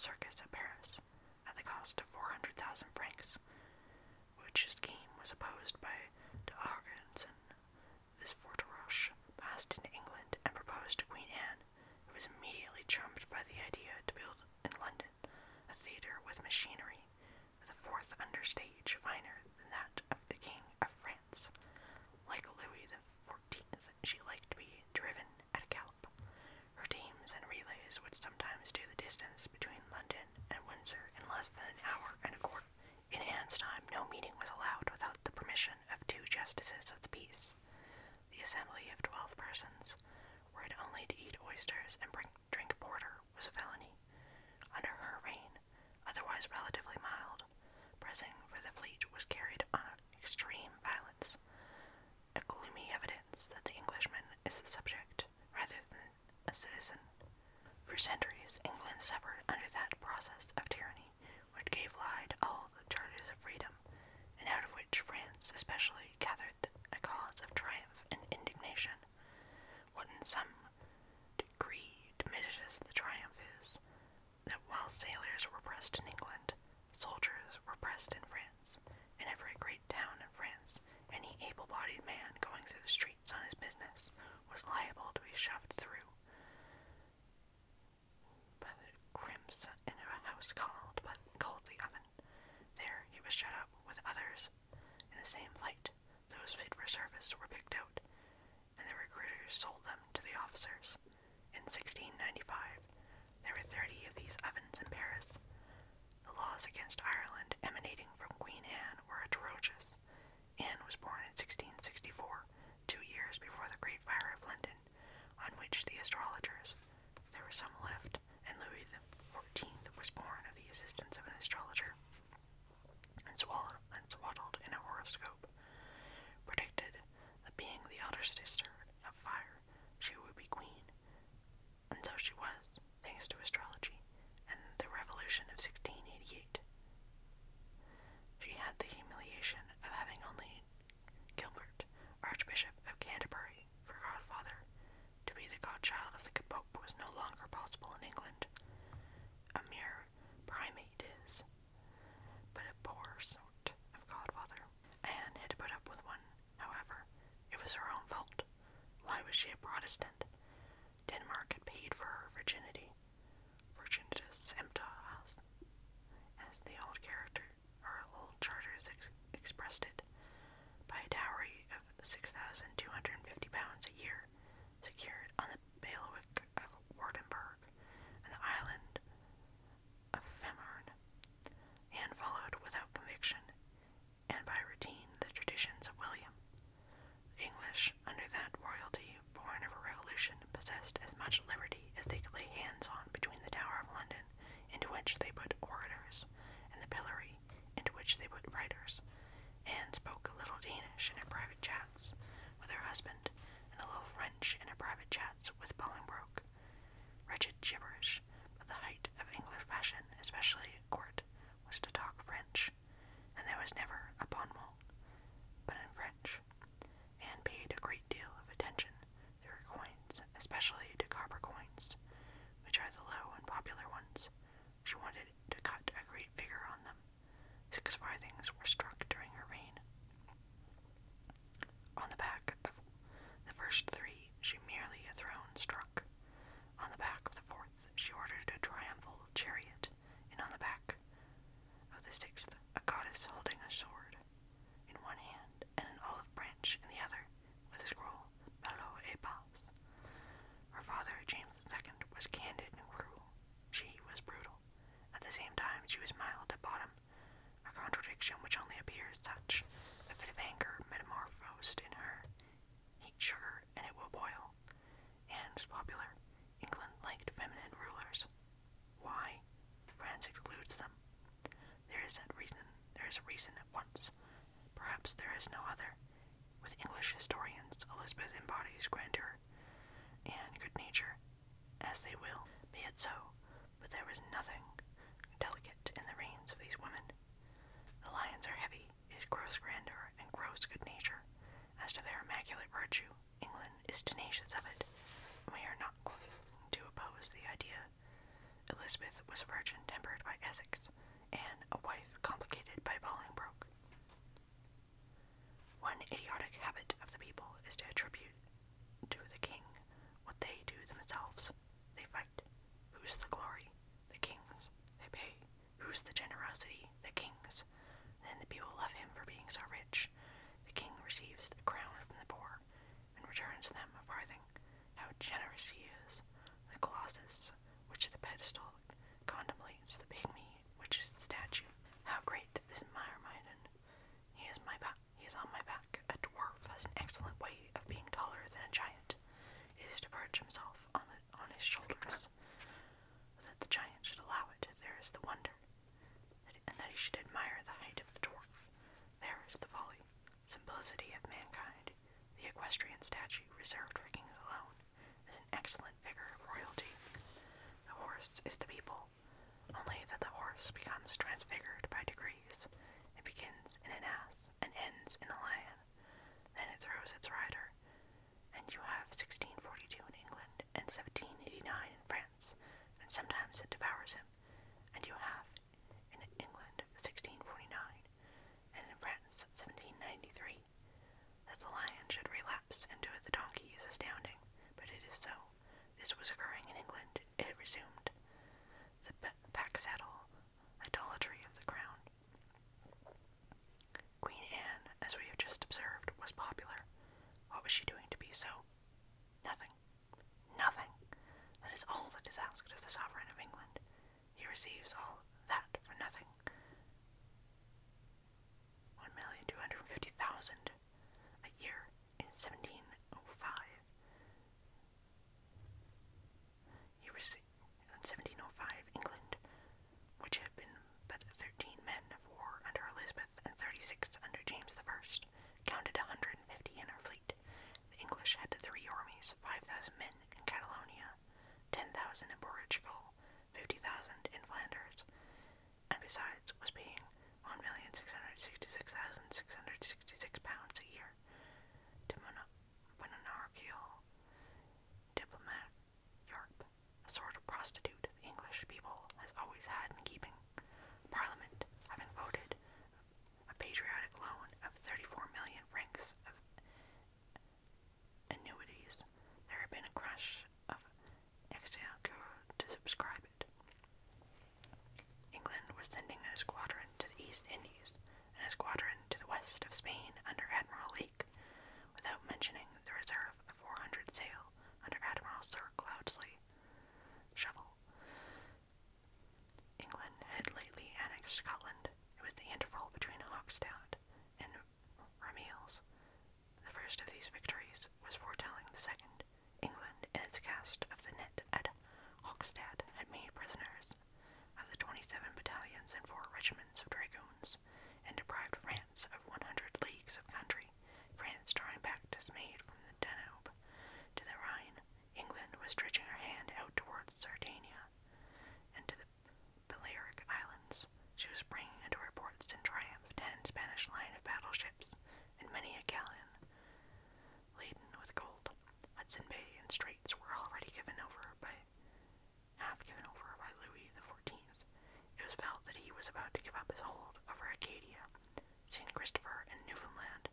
circus at Paris, at the cost of four hundred thousand francs, which scheme was opposed by d'Argenson. This Forteroche passed into England and proposed to Queen Anne, who was immediately charmed by the idea to build in London a theatre with machinery, with a fourth understage finer than that of the King of France. Like Louis the Fourteenth, she liked to be driven at a gallop. Her teams and relays would sometimes do the distance between London and Windsor in less than an hour and a quarter. In Anne's time, no meeting was allowed without the permission of two justices of the peace. The assembly of twelve persons, were it only to eat oysters and bring, drink porter, was a felony. Under her reign, otherwise relatively mild, pressing for the fleet was carried on extreme violence, a gloomy evidence that the Englishman is the subject rather than a citizen. For centuries, England suffered under that process of tyranny which gave lie to all the charters of freedom, and out of which France especially gathered a cause of triumph and indignation. What in some degree diminishes the triumph is, that while sailors were pressed in England, soldiers were pressed in France. In every great town in France, any able-bodied man going through the streets on his business was liable to be shoved through by the crimps into a house called, but called the oven. There he was shut up with others in the same plight. Those fit for service were picked out, and the recruiters sold them to the officers. In sixteen ninety-five, there were thirty of these ovens in Paris. The laws against Ireland emanating from Queen Anne were atrocious. Anne was born in sixteen sixty-four, two years before the Great Fire of London, on which the astrologers, there were some left, and Louis the Fourteenth was born of the assistance of an astrologer, and swallowed and swaddled in a horoscope, predicted that being the elder sister of fire, she would be queen, and so she was, thanks to astrology, and the Revolution of sixteen eighty-eight. She had the humiliation of having only Gilbert, Archbishop of Canterbury, for godfather. To be the godchild of the Pope was no longer possible in England. A mere primate is, but a poor sort of godfather. Anne had to put up with one, however. It was her own fault. Why was she a Protestant? Denmark had paid for her virginity. Virginitas empta, as, as the old character, or old charters ex expressed it, by a dowry of six thousand two hundred fifty pounds a year, secured on the bailiwick of Wardenburg and the island of Fehmarn. Anne followed without conviction, and by routine, the traditions of William. The English, under that royalty born of a revolution, possessed as much liberty as they could lay hands on between the Tower of London, into which they put orators, and the pillory, into which they put writers. Anne spoke a little Danish in her private chats with her husband, and a little French in her private chats with Bolingbroke. Wretched gibberish, but the height of English fashion, especially at court, was to talk French, and there was never a bon mot but in French. Anne paid a great deal of attention to her coins, especially to copper coins, which are the low and popular ones. She wanted to cut a great figure on them. Six farthings were struck during her reign. On the back of the first three, she merely a throne struck. On the back of the fourth, she ordered a triumphal chariot, and on the back of the sixth, a goddess holding a sword in one hand and an olive branch in the other, with a scroll, Bello et Pace. Her father, James the Second, was candid and cruel. She was brutal. At the same time, she was mild at bottom, a contradiction which only appears such. A fit of anger metamorphosed in her. Heat sugar, and it will boil. Anne was popular. England liked feminine rulers. Why? France excludes them. There is a reason. There is a reason at once. Perhaps there is no other. With English historians, Elizabeth embodies grandeur and good nature, as they will. Be it so, but there was nothing delicate in the reigns of these women. The lions are heavy. It is gross grandeur and gross good nature. As to their immaculate virtue, England is tenacious of it, and we are not going to oppose the idea. Elizabeth was a virgin tempered by Essex, Anne a wife complicated by Bolingbroke. One idiotic habit of the people is to attribute to the king what they do themselves. They fight. Who's the glory? The king's. They pay. Who's the generosity? The king's. Then the people love him for being so rich. The king receives a crown from the poor, and returns them a farthing. How generous he is! The colossus, which the pedestal contemplates, the pygmy, which is the statue. How great this Myrmidon! He is my back. He is on my back. A dwarf has an excellent way of being taller than a giant. It is to perch himself on the, on his shoulders. That the giant should allow it, there is the wonder, that it, and that he should admire the height of the dwarf. There is the folly, simplicity of mankind. The equestrian statue reserved for kings alone is an excellent figure of royalty. The horse is the people, only that the horse becomes transfigured by degrees. It begins in an ass and ends in a lion. Then it throws its rider, and you have sixteen forty-two in England and seventeen eighty-nine in France, and sometimes it devours him, and you have in England sixteen forty-nine, and in France seventeen ninety-three. That the lion should relapse into the donkey is astounding, but it is so. This was occurring in England. It had resumed the pack saddle idolatry of the crown. Queen Anne, as we have just observed, was popular. What was she doing to be so? Nothing. Nothing. That is all that is asked of the sovereign of England. He receives all that for nothing. One million two hundred fifty thousand a year in seventeen oh five. He received in seventeen oh five England, which had been but thirteen men of war under Elizabeth and thirty-six under James the First, counted a hundred and fifty in her fleet. The English had three armies, five thousand men in Catalonia, ten thousand in Portugal, fifty thousand in Flanders, and besides was paying one million six hundred sixty-six thousand six hundred sixty-six pounds a year to mono- monarchical diplomat Europe, a sort of prostitute the English people has always had in keeping. Parliament, having voted a patriotic loan of thirty-four million francs of annuities, there had been a crush of exchequer to subscribe it. England was sending a squadron to the East Indies, and a squadron to the west of Spain under Admiral Lake, without mentioning the reserve of four hundred sail under Admiral Sir Cloudesley Shovel. England had lately annexed Scotland. It was the interval between Hochstadt and Ramillies. The first of these victories was foretelling the second. England, in its cast of the net at Hochstadt, had made prisoners of the twenty-seven battalions and four regiments of dragoons, and deprived France of one hundred leagues of country. France, drawing back dismayed from the Danube to the Rhine. England was stretching her hand out towards Sardinia and to the Balearic Islands. She was bringing into her ports in triumph ten Spanish line of battleships and many a galleon laden with gold. Hudson Bay and Straits were already given over by half given over by Louis the Fourteenth. It was felt that he was about to give up his hold over Acadia, Saint Christopher, and Newfoundland,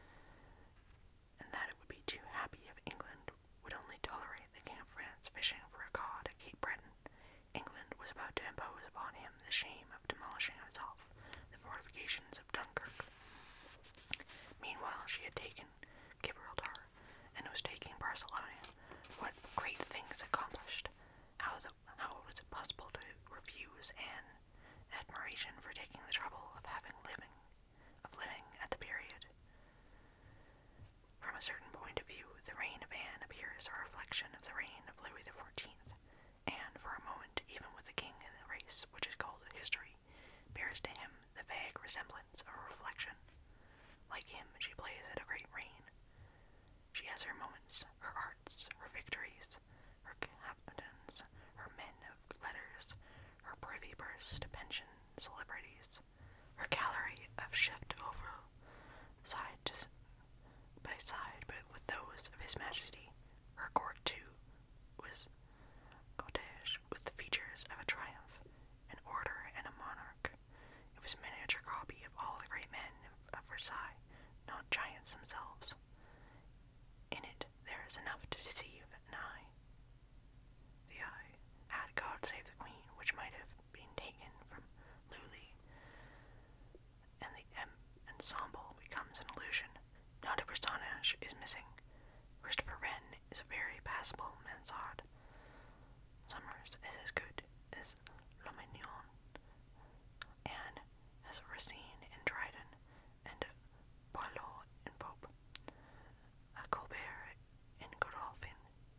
and that it would be too happy if England would only tolerate the King of France fishing for a cod at Cape Breton. England was about to impose upon him the shame of demolishing himself the fortifications of Dunkirk. Meanwhile, she had taken Gibraltar and was taking Barcelona. What great things accomplished! How the, how was it possible to refuse Anne admiration for taking the trouble of having living, of living at the period? From a certain point of view, the reign of Anne appears a reflection of the reign of Louis the Fourteenth. Anne, for a moment, even with the king in the race which is called history, bears to him the vague resemblance of a reflection. Like him, she plays at a great reign. She has her moments, her arts, her victories, her captains, her men of letters, her privy purse to pension celebrities, her gallery of chef d'oeuvre, side to by side, but with those of His Majesty. Her court, too, was cortege with the features of a triumph. is Lomignon, Anne has Racine in Dryden, and Boileau in Pope, a Colbert in Godolphin,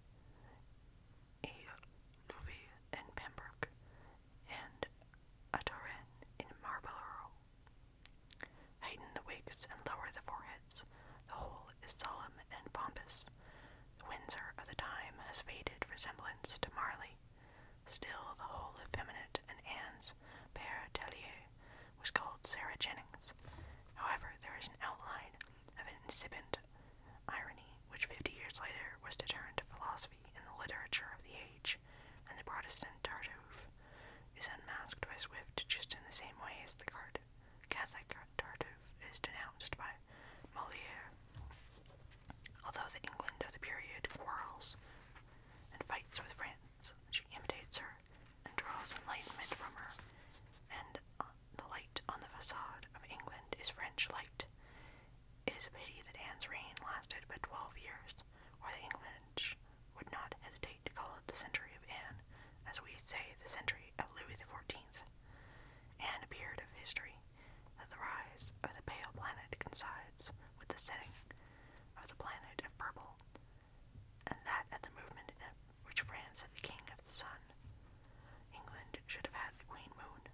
a Louis in Pembroke, and a Turenne in Marlborough. Heighten the wigs and lower the foreheads. The whole is solemn and pompous. The Windsor of the time has faded resemblance to Marley. Still, the whole effeminate, and Anne's père Tellier was called Sarah Jennings. However, there is an outline of an incipient irony which fifty years later was to turn to philosophy in the literature of the age, and the Protestant Tartuffe is unmasked by Swift just in the same way as the Catholic Tartuffe is denounced by Molière. Although the England of the period quarrels and fights with France, she imitates her and draws enlightenment from her, and uh, the light on the facade of England is French light. It is a pity that Anne's reign lasted but twelve years, or the English would not hesitate to call it the century of Anne, as we say the century of Louis the Fourteenth. Anne appeared of history, that the rise of the pale planet coincides with the setting of the planet of purple, and that at the movement of which France had the king of the sun, England should have had the queen moon.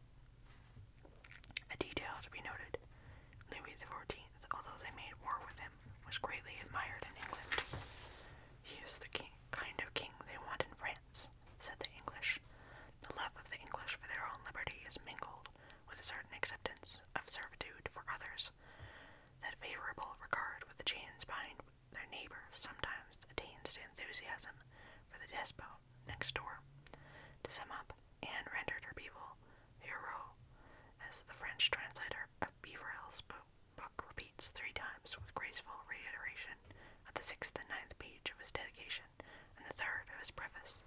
A detail to be noted: Louis the Fourteenth, although they made war with him, was greatly admired in England. He is the king, kind of king they want in France, said the English. The love of the English for their own liberty is mingled with a certain acceptance of servitude for others. That favorable regard with the chains behind their neighbors sometimes attains to enthusiasm for the despot next door. To sum up, Anne rendered her people hero, as the French translator of Beverell's book repeats three times with graceful reiteration at the sixth and ninth page of his dedication and the third of his preface.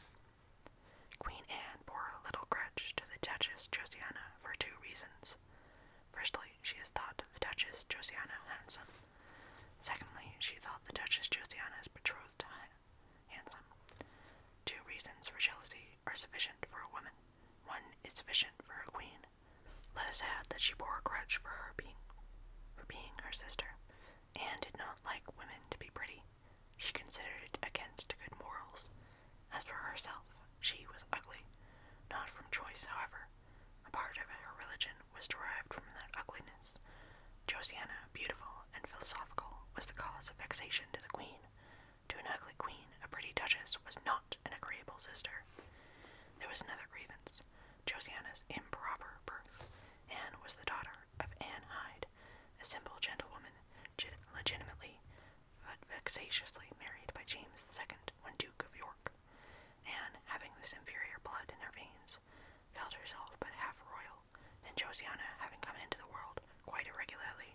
Queen Anne bore a little grudge to the Duchess Josiana for two reasons. Firstly, she has thought the Duchess Josiana handsome. Secondly, she thought the Duchess Josiana's betrothed handsome. Two reasons for jealousy are sufficient for a woman. One is sufficient for a queen. Let us add that she bore a grudge for her being, for being her sister. Anne did not like women to be pretty. She considered it against good morals. As for herself, she was ugly. Not from choice, however. A part of her religion was derived from that ugliness. Josiana, beautiful and philosophical, was the cause of vexation to the queen. To an ugly queen, a pretty duchess was not an agreeable sister. There was another grievance: Josiana's improper birth. Anne was the daughter of Anne Hyde, a simple gentlewoman, legitimately but vexatiously married by James the Second when Duke of York. Anne, having this inferior blood in her veins, felt herself but half royal, and Josiana, having come into the world quite irregularly,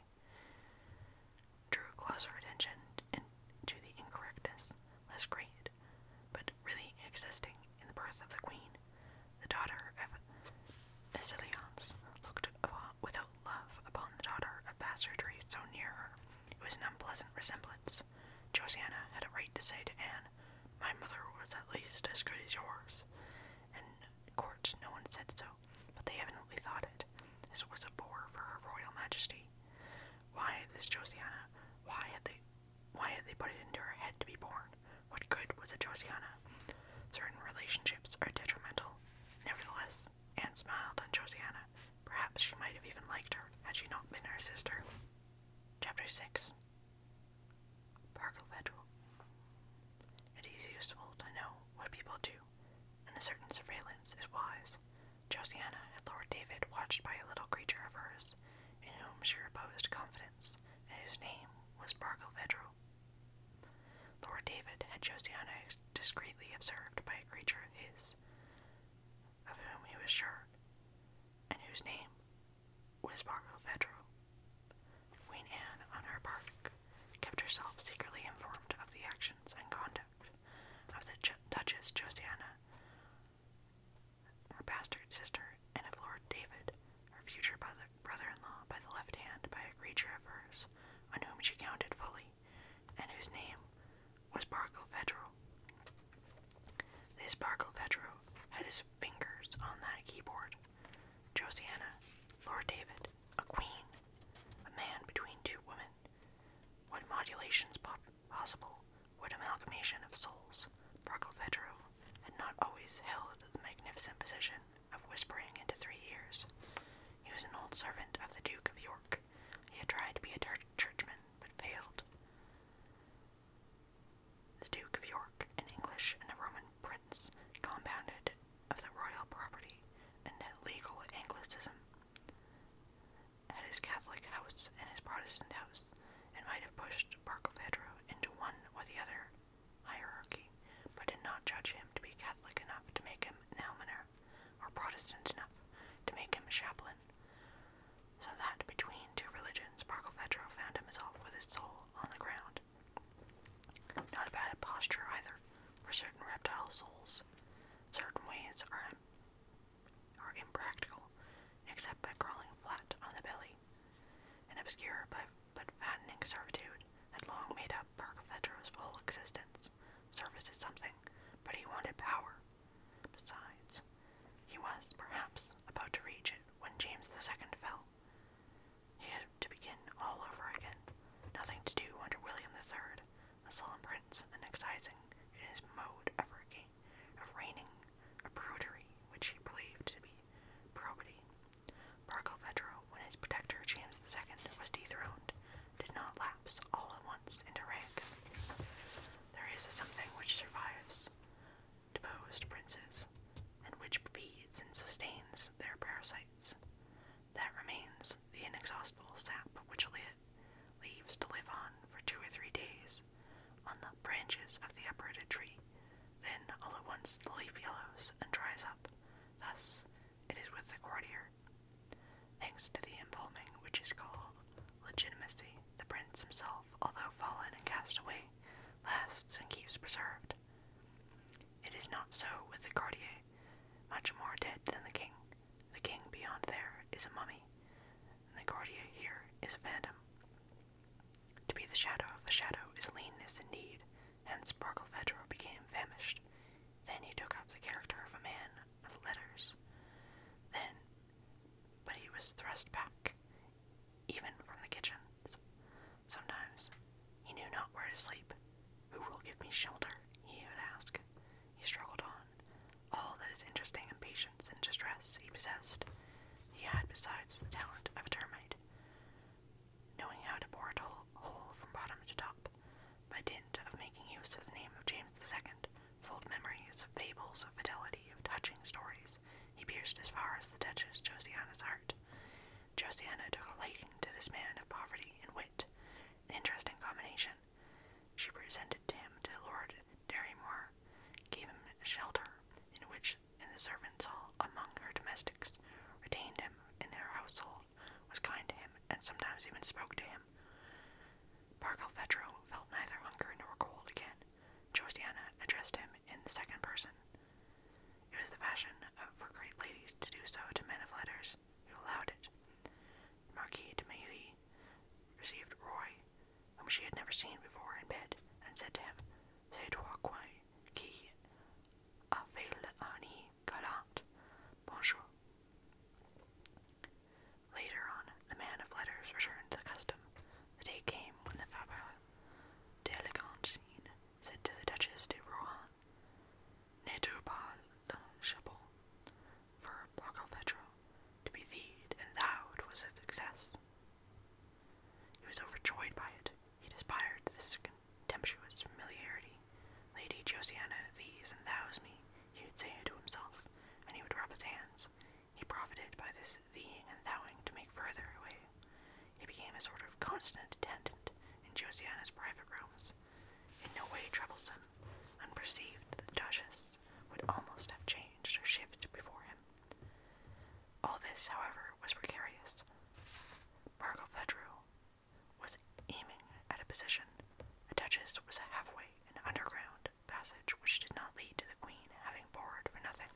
drew closer attention to the incorrectness, less great, but really existing in the birth of the queen. The daughter of Basilians looked upon, without love upon the daughter of bastardry so near her. It was an unpleasant resemblance. Josiana had a right to say to Anne, "My mother was at least as good as yours." In court no one said so, but they evidently thought it. This was a bore for her royal majesty. Why this Josiana? Why had they why had they put it into her head to be born? What good was a Josiana? Certain relationships are detrimental. Nevertheless, Anne smiled on Josiana. Perhaps she might have even liked her had she not been her sister. Chapter six. Barkilphedro. It is useful to know what people do, and a certain surveillance is wise. Josiana had Lord David watched by a little creature of hers, in whom she reposed confidence, and whose name was Barkilphedro. Lord David had Josiana discreetly observed by a creature of his, of whom he was sure, and whose name was Barkilphedro. Queen Anne, on her part, kept herself secretly informed of the actions and conduct of the J- Duchess Josiana, her bastard sister, and of Lord David, her future brother- brother-in-law by the left hand, by a creature of hers, on whom she counted fully, and whose name was Barkilphedro. This Barkilphedro had his finger magnificent position of whispering into three ears. He was an old servant of the Duke of York. He had tried to be a churchman, but failed. The Duke of York, an English and a Roman prince, compounded of the royal property and legal Anglicism, had his Catholic house and his Protestant house, and might have pushed Barkilphedro into one or the other hierarchy, but did not judge him to be Catholic enough to make him an almoner, or Protestant enough to make him a chaplain, so that between two religions Barkilphedro found himself with his soul on the ground. Not a bad posture either, for certain reptile souls. Certain ways are, are impractical, except by crawling flat on the belly. An obscure but, but fattening servitude had long made up Barkilphedro's whole existence. Service is something, but he wanted power. Besides, he was, perhaps, about to reach it when James the Second fell. He had to begin all over again. Nothing to do under William the Third, a sullen prince and excising in his mode of reigning, of reigning a prudery which he believed to be probity. Barkilphedro, when his protector James the Second was dethroned, did not lapse all at once into rags. There is a something which survives deposed princes, and which feeds and sustains their parasites. That remains the inexhaustible sap which li leaves to live on for two or three days on the branches of the uprooted tree. Then all at once the leaf yellows and dries up. Thus it is with the courtier. Thanks to the embalming which is called legitimacy, the prince himself, although fallen and cast away, lasts and keeps preserved. It is not so with the courtier, much more dead than the king. The king beyond there is a mummy, and the courtier here is a phantom. To be the shadow of a shadow is leanness indeed, hence Barkilphedro became famished. Then he took up the character of a man of letters. Then, but he was thrust back, even from the kitchens. Sometimes he knew not where to sleep. Who will give me shelter? He would ask. He struggled on. All that is interesting and patience and distress he possessed. He had besides the talent of a termite, knowing how to bore a hole from bottom to top, by dint of making use of the name of James the Second, full of memories, of fables, of fidelity, of touching stories. He pierced as far as the Duchess Josiana's heart. Josiana took a liking to this man of poverty and wit, an interesting combination. She presented him to Lord Darrymore, gave him a shelter, in which in the servants' hall among her domestics, retained him in her household, was kind to him, and sometimes even spoke to him. Barkilphedro felt neither hunger nor cold again. Josiana addressed him in the second person. It was the fashion of, for great ladies to do so to men of letters, who allowed it. The Marquis de Mailly received Roy, whom she had never seen before, in bed, and said to him, "C'est toi qui, qui a fait l'année galante. Bonjour." Later on, the man of letters returned to the custom. The day came when the Fabre d'Elegantine said to the Duchess de Rohan, "N'es-tu pas le chapeau?" For Barkilphedro to be theed and thou'd was a success. He was overjoyed by it. He desired this contemptuous familiarity. "Lady Josiana thees and thous me," he would say to himself, and he would rub his hands. He profited by this theeing and thouing to make further away. He became a sort of constant attendant in Josiana's private rooms. In no way troublesome, unperceived, the Duchess would almost have changed or shifted before him. All this, however, was precarious. Barkilphedro was aiming at a position. A duchess was a halfway, an underground passage which did not lead to the queen, having bored for nothing.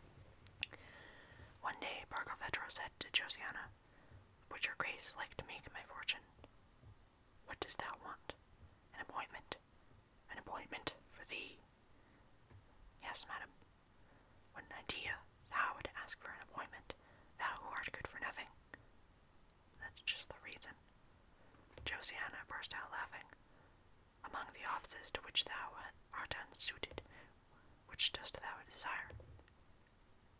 One day Barkilphedro said to Josiana, "Would your grace like to make my fortune?" "What dost thou want?" "An appointment. An appointment for thee." "Yes, madam." "What an idea, thou would ask for an appointment, thou who art good for nothing." "That's just the reason." Josiana burst out laughing. "Among the offices to which thou art unsuited, which dost thou desire?"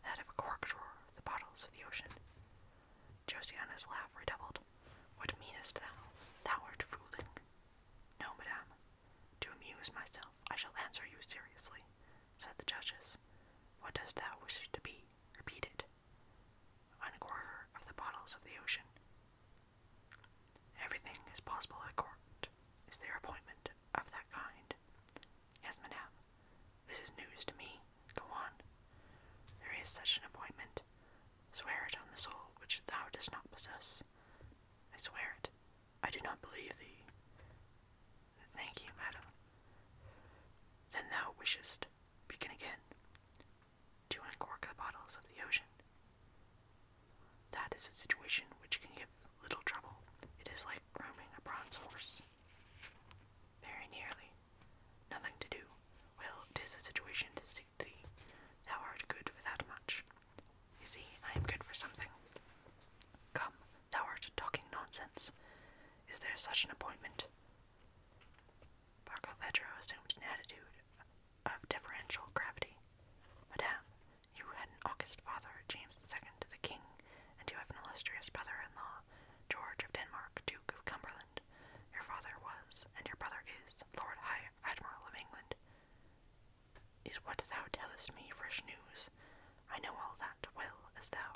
Josiana's laugh redoubled. What meanest thou? Thou art fooling. No, madame. To amuse myself, I shall answer you seriously, said the Duchess. What dost thou wish it to be? Repeat it. Uncorker of the bottles of the ocean. Everything is possible at court. Is there appointment of that kind? Yes, madame. This is news to me. Go on. There is such an appointment. Swear it on the soul which thou dost not possess. I swear it. I do not believe thee. Thank you, madam. Then thou wishest, begin again, to uncork the bottles of the ocean. That is a situation which can give little trouble. It is like grooming a bronze horse. Very nearly. Nothing to do. Well, it is a situation to suit thee. Thou art good for that much. You see, I am good for something. Come, thou art talking nonsense. Is there such an appointment? Barkilphedro assumed an attitude of deferential gravity. Madame, you had an august father, James the Second, the King, and you have an illustrious brother-in-law, George of Denmark, Duke of Cumberland. Your father was, and your brother is, Lord High Admiral of England. Is what thou tellest me fresh news? I know all that well as thou.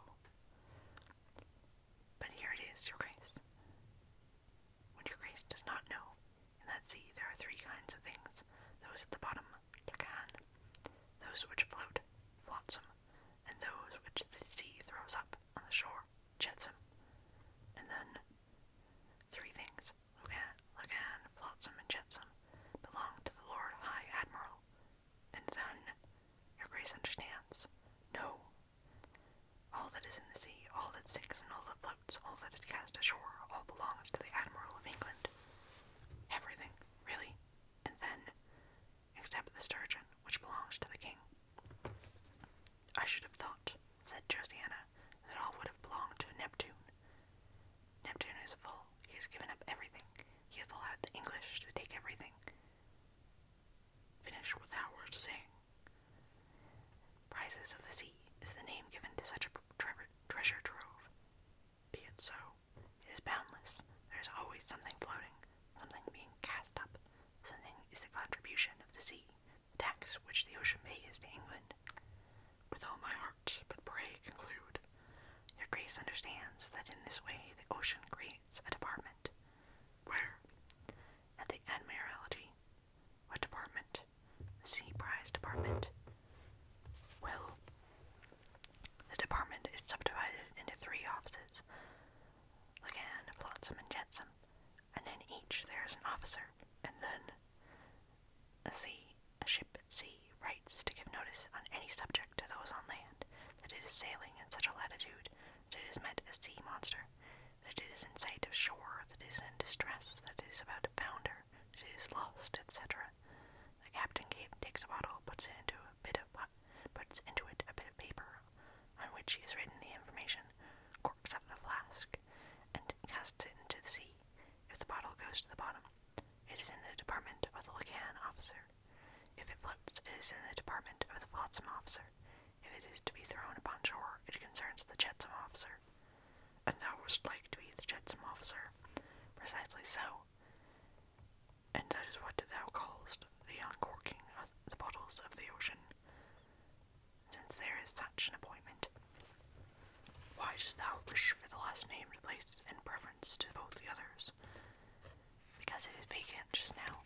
But here it is, your grace. What your grace does not know, in that sea there are three kinds of things. Those at the bottom, lacan, those which float, flotsam, and those which the sea throws up on the shore, jetsam. And then, three things, lacan, lacan, flotsam, and jetsam, belong to the Lord High Admiral. And then, your grace understands. No. All that is in the sea, all that sinks, and all that floats, all that is cast ashore, all belongs to the Admiral of England. Everything, really. And then, except the sturgeon, which belongs to the king. I should have thought, said Josiana, that all would have belonged to Neptune. Neptune is a fool. He has given up everything. He has allowed the English to take everything. Finish what thou wert saying. Prizes of the sea is the name given to such a tre- treasure trove. Be it so. It is boundless. There is always something floating, something being cast up. Something is the contribution of the sea, the tax which the ocean pays to England. With all my heart, but pray conclude. Your grace understands that in this way the ocean creates a department. Where? At the Admiralty. What department? The Sea Prize Department. Well, the department is subdivided into three offices, lacan, flotsam, and jetsam, and in each there is an officer, and then a sea, a ship at sea, writes to give notice on any subject to those on land, that it is sailing in such a latitude, that it has met a sea monster, that it is in sight of shore, that it is in distress, that it is about to founder, that it is lost, et cetera. The captain takes a bottle, puts it into a bit of puts into it a bit of paper, on which he has written the information, corks up the flask, and casts it into the sea. If the bottle goes to the bottom, it is in the department of the lacan officer. If it floats, it is in the department of the flotsam officer. If it is to be thrown upon shore, it concerns the jetsam officer. And thou wouldst like to be the jetsam officer. Precisely so. And that is what thou callest the uncorking of the bottles of the ocean. Since there is such an appointment, why dost thou wish for the last named place in preference to both the others? Because it is vacant just now.